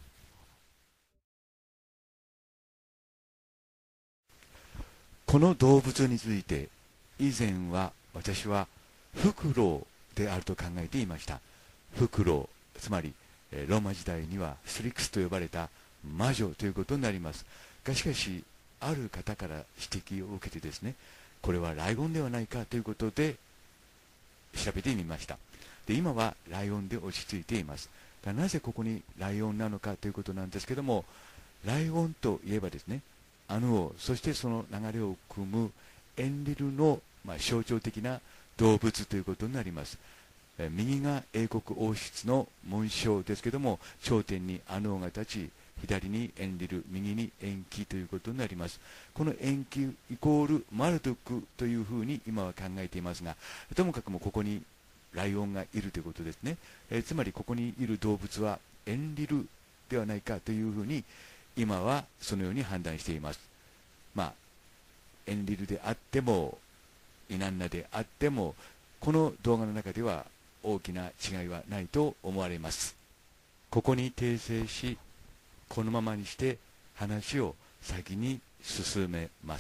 この動物について以前は私はフクロウであると考えていました。フクロウ、つまりローマ時代にはスリクスと呼ばれた魔女ということになります。がしかしある方から指摘を受けてですね、これはライオンではないかということで調べてみました。で、今はライオンで落ち着いています。なぜここにライオンなのかということなんですけども、ライオンといえばですね、アヌ王、そしてその流れを組むエンリルの、まあ、象徴的な動物ということになります。え右が英国王室の紋章ですけども、頂点にアヌ王が立ち、左にエンリル、右に延期ということになります。この延期イコールマルドックというふうに今は考えていますが、ともかくもここにライオンがいるということですね。えつまりここにいる動物はエンリルではないかというふうに今はそのように判断しています。まあエンリルであってもイナンナであっても、この動画の中では大きな違いはないと思われます。ここに訂正し、このままにして話を先に進めます。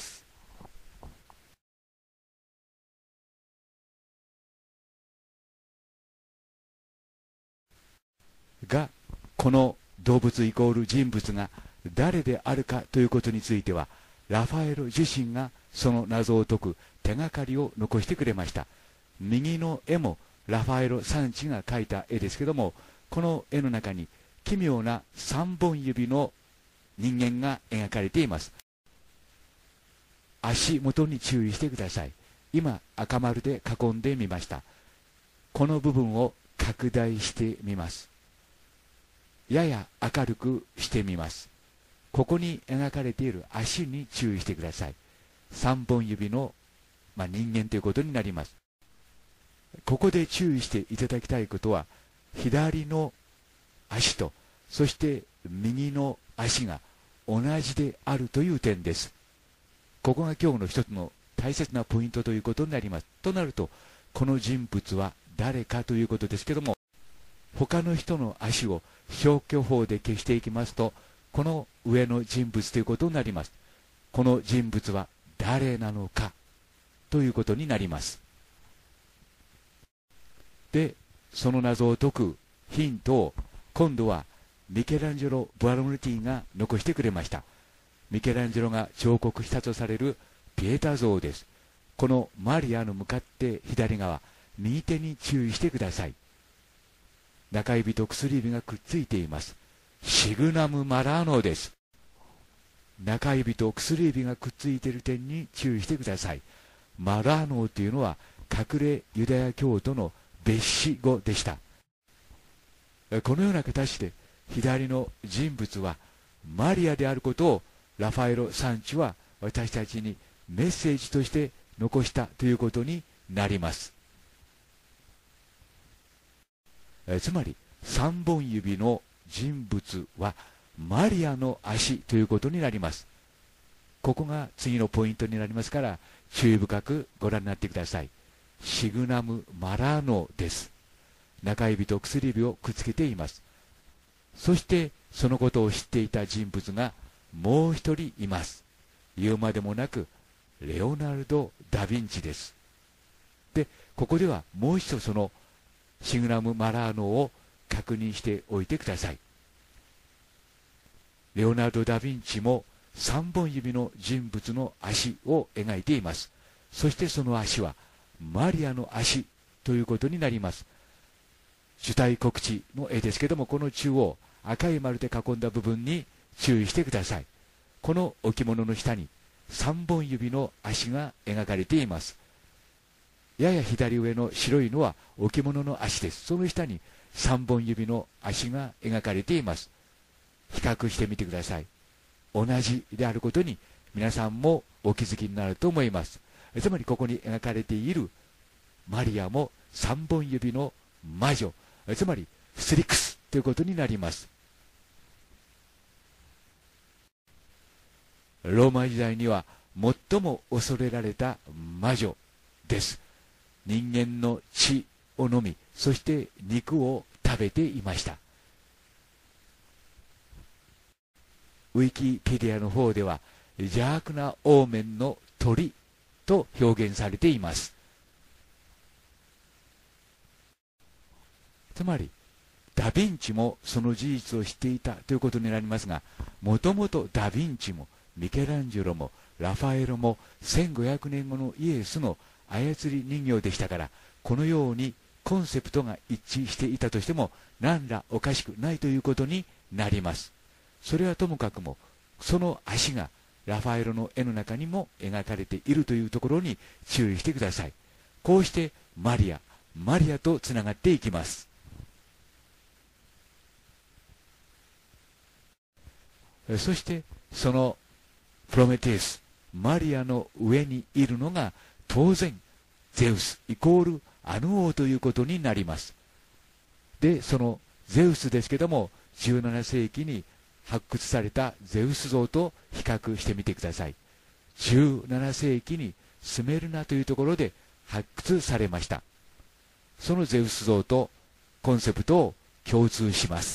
が、この動物イコール人物が誰であるかということについては、ラファエロ自身がその謎を解く手がかりを残してくれました。右の絵もラファエロ産地が描いた絵ですけども、この絵の中に奇妙な三本指の人間が描かれています。足元に注意してください。今赤丸で囲んでみました。この部分を拡大してみます。やや明るくしてみます。 ここに描かれている足に注意してください。三本指の、まあ、人間ということになります。ここで注意していただきたいことは、左の足と、そして右の足が同じであるという点です。ここが今日の一つの大切なポイントということになります。となると、この人物は誰かということですけども、他の人の足を消去法で消していきますと、この上の人物ということになります。この人物は誰なのかということになります。で、その謎を解くヒントを今度はミケランジェロ・ブアロムティが残してくれました。ミケランジェロが彫刻したとされるピエタ像です。このマリアの向かって左側、右手に注意してください。中指と薬指がくっついています。シグナム・マラーノです。中指と薬指がくっついている点に注意してください。マラーノというのは隠れユダヤ教徒の別紙語でした。このような形で左の人物はマリアであることをラファエロサンチは私たちにメッセージとして残したということになります。えつまり三本指の人物はマリアの足ということになります。ここが次のポイントになりますから注意深くご覧になってください。シグナム・マラーノです。中指と薬指をくっつけています。そしてそのことを知っていた人物がもう一人います。言うまでもなくレオナルド・ダ・ヴィンチです。で、ここではもう一度そのシグナム・マラーノを確認しておいてください。レオナルド・ダ・ヴィンチも三本指の人物の足を描いています。そしてその足はマリアの足ということになります。主体告知の絵ですけども、この中央赤い丸で囲んだ部分に注意してください。この置物の下に三本指の足が描かれています。やや左上の白いのは置物の足です。その下に三本指の足が描かれています。比較してみてください。同じであることに皆さんもお気づきになると思います。つまりここに描かれているマリアも三本指の魔女、つまりスリクスということになります。ローマ時代には最も恐れられた魔女です。人間の血を飲み、そして肉を食べていました。ウィキペディアの方では邪悪なオーメンの鳥と表現されています。つまりダ・ヴィンチもその事実を知っていたということになりますが、もともとダ・ヴィンチもミケランジェロもラファエロもせんごひゃくねんごのイエスの操り人形でしたから、このようにコンセプトが一致していたとしても何らおかしくないということになります。それはともかくも、その足がラファエロの絵の中にも描かれているというところに注意してください。こうしてマリアマリアとつながっていきます。そしてそのプロメテウスマリアの上にいるのが当然ゼウスイコールアヌ王ということになります。で、そのゼウスですけども、じゅうななせいきに発掘されたゼウス像と比較してみてください。じゅうななせいきにスメルナというところで発掘されました。そのゼウス像とコンセプトを共通します。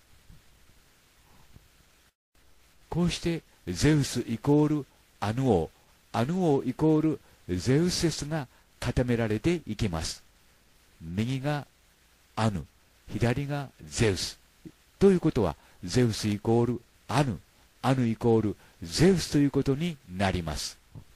こうしてゼウスイコールアヌ王、アヌ王イコールゼウス説が固められていきます。右がアヌ、左がゼウスということは、ゼウスイコールアヌ、アヌイコールゼウスということになります。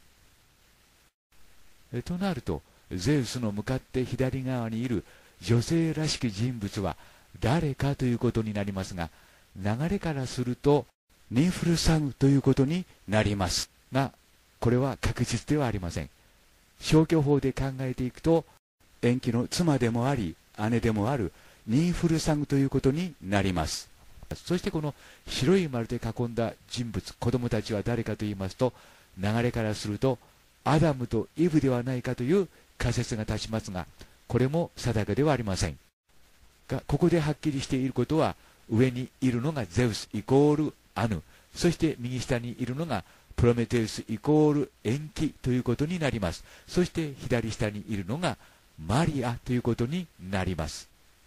えとなると、ゼウスの向かって左側にいる女性らしき人物は誰かということになりますが、流れからするとニンフルサグということになりますが、これは確実ではありません。消去法で考えていくと、延期の妻でもあり姉でもあるニンフルサグということになります。 そしてこの白い丸で囲んだ人物、子供たちは誰かと言いますと、流れからするとアダムとイブではないかという仮説が立ちますが、これも定かではありませんが、ここではっきりしていることは、上にいるのがゼウスイコールアヌ、そして右下にいるのがプロメテウスイコール延期ということになります。そして左下にいるのがマリアということになります。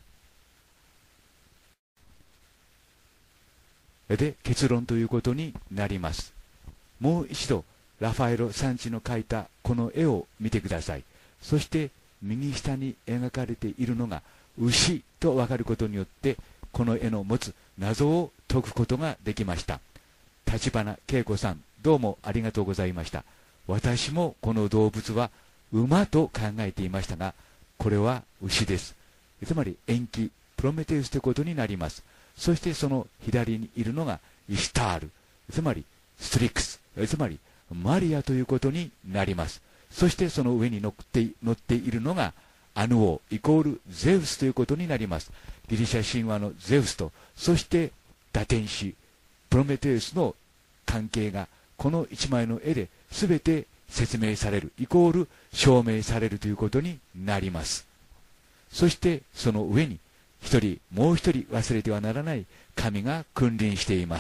で、結論ということになります。もう一度ラファエロ・サンチの描いたこの絵を見てください。そして右下に描かれているのが牛と分かることによって、この絵の持つ謎を解くことができました。立花恵子さん、どうもありがとうございました。私もこの動物は馬と考えていましたが、これは牛です。つまり延期、プロメテウスということになります。そしてその左にいるのがイシュタール、つまりストリックス、つまりマリアということになります。そしてその上に乗って乗っているのがアヌ王イコールゼウスということになります。ギリシャ神話のゼウスと、そして堕天使プロメテウスの関係がこの一枚の絵で全て説明される、イコール証明されるということになります。そしてその上に一人もう一人忘れてはならない神が君臨しています。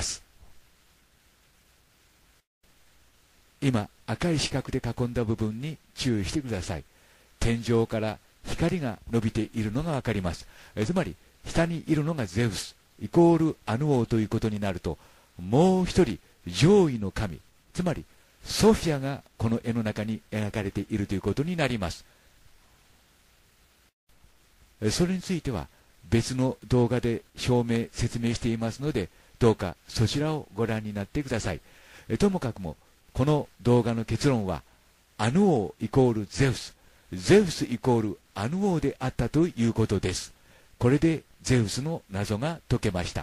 今赤い四角で囲んだ部分に注意してください。天井から光が伸びているのが分かります。えつまり下にいるのがゼウスイコールアヌ王ということになると、もう一人上位の神、つまりソフィアがこの絵の中に描かれているということになります。それについては別の動画で証明説明していますので、どうかそちらをご覧になってください。ともかくもこの動画の結論は、アヌ王イコールゼウス、ゼウスイコールアヌ王であったということです。これでゼウスの謎が解けました。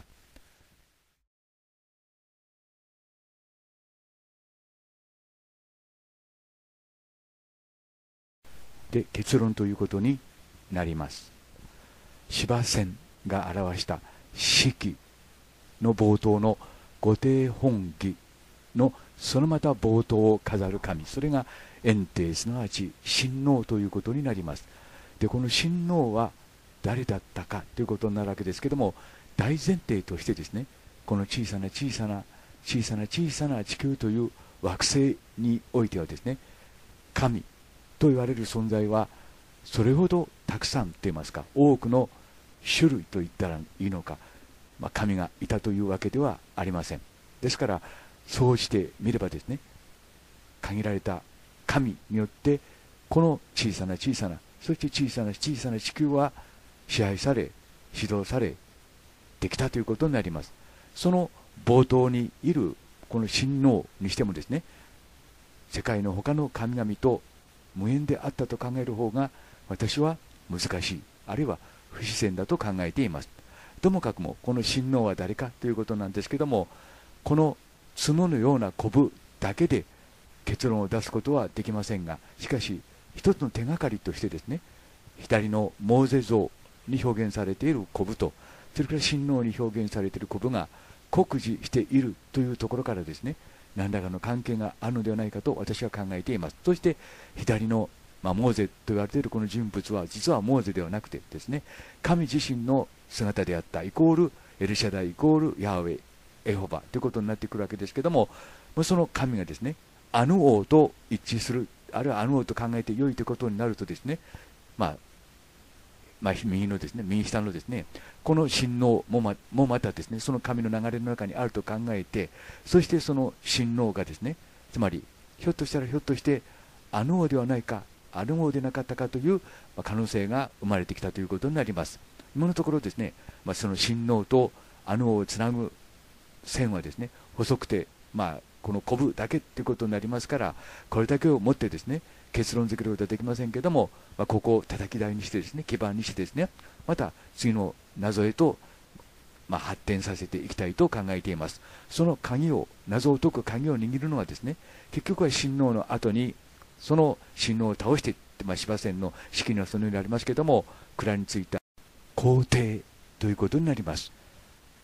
で、結論ということになります。司馬遷が表した史記の冒頭の御帝本紀のそのまた冒頭を飾る神、それが炎帝、すなわち親王ということになります。で、この親王は誰だったかということになるわけですけども、大前提としてですね、この小さな小さな小さな小さな地球という惑星においてはですね、神と言われる存在はそれほどたくさんといいますか、多くの種類と言ったらいいのか、まあ、神がいたというわけではありません。ですからそうしてみればですね、限られた神によってこの小さな小さな、そして小さな小さな地球は支配され指導されできたということになります。その冒頭にいるこの親王にしてもですね、世界の他の神々と無縁であったと考える方が私は難しい、あるいは不自然だと考えています。ともかくもこの親王は誰かということなんですけども、この角のようなコブだけで結論を出すことはできませんが、しかし一つの手がかりとしてですね、左のモーゼ像に表現されているコブと、それから親王に表現されているコブが酷似しているというところからですね、何らかの関係があるのではないかと私は考えています。そして左の、まあ、モーゼと言われているこの人物は実はモーゼではなくてですね、神自身の姿であったイコールエルシャダイイコールヤーウェイエホバということになってくるわけですけども、その神がですね、アヌ王と一致する、あるいはアヌ王と考えて良いということになるとですね、まあまあ、右のですね、右下のですね、この親王も ま, もまたですね、その神の流れの中にあると考えて、そしてその親王がですね、つまりひょっとしたらひょっとしてアヌ王ではないか、アヌ王でなかったかという可能性が生まれてきたということになります。今のところですね、まあ、その親王とアヌ王をつなぐ線はですね、細くて、まあ、このコブだけということになりますから、これだけをもってですね、結論づけることはできませんけれども、まあ、ここを叩き台にしてですね、基盤にしてですね、また次の謎へと、まあ、発展させていきたいと考えています。その鍵を、謎を解く鍵を握るのはですね、結局は親王の後にその親王を倒していって、まあ、司馬遷の式にはそのようにありますけれども、蔵についた皇帝ということになります。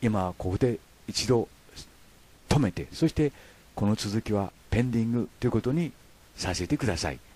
今ここで一度止めて、そしてこの続きはペンディングということにさせてください。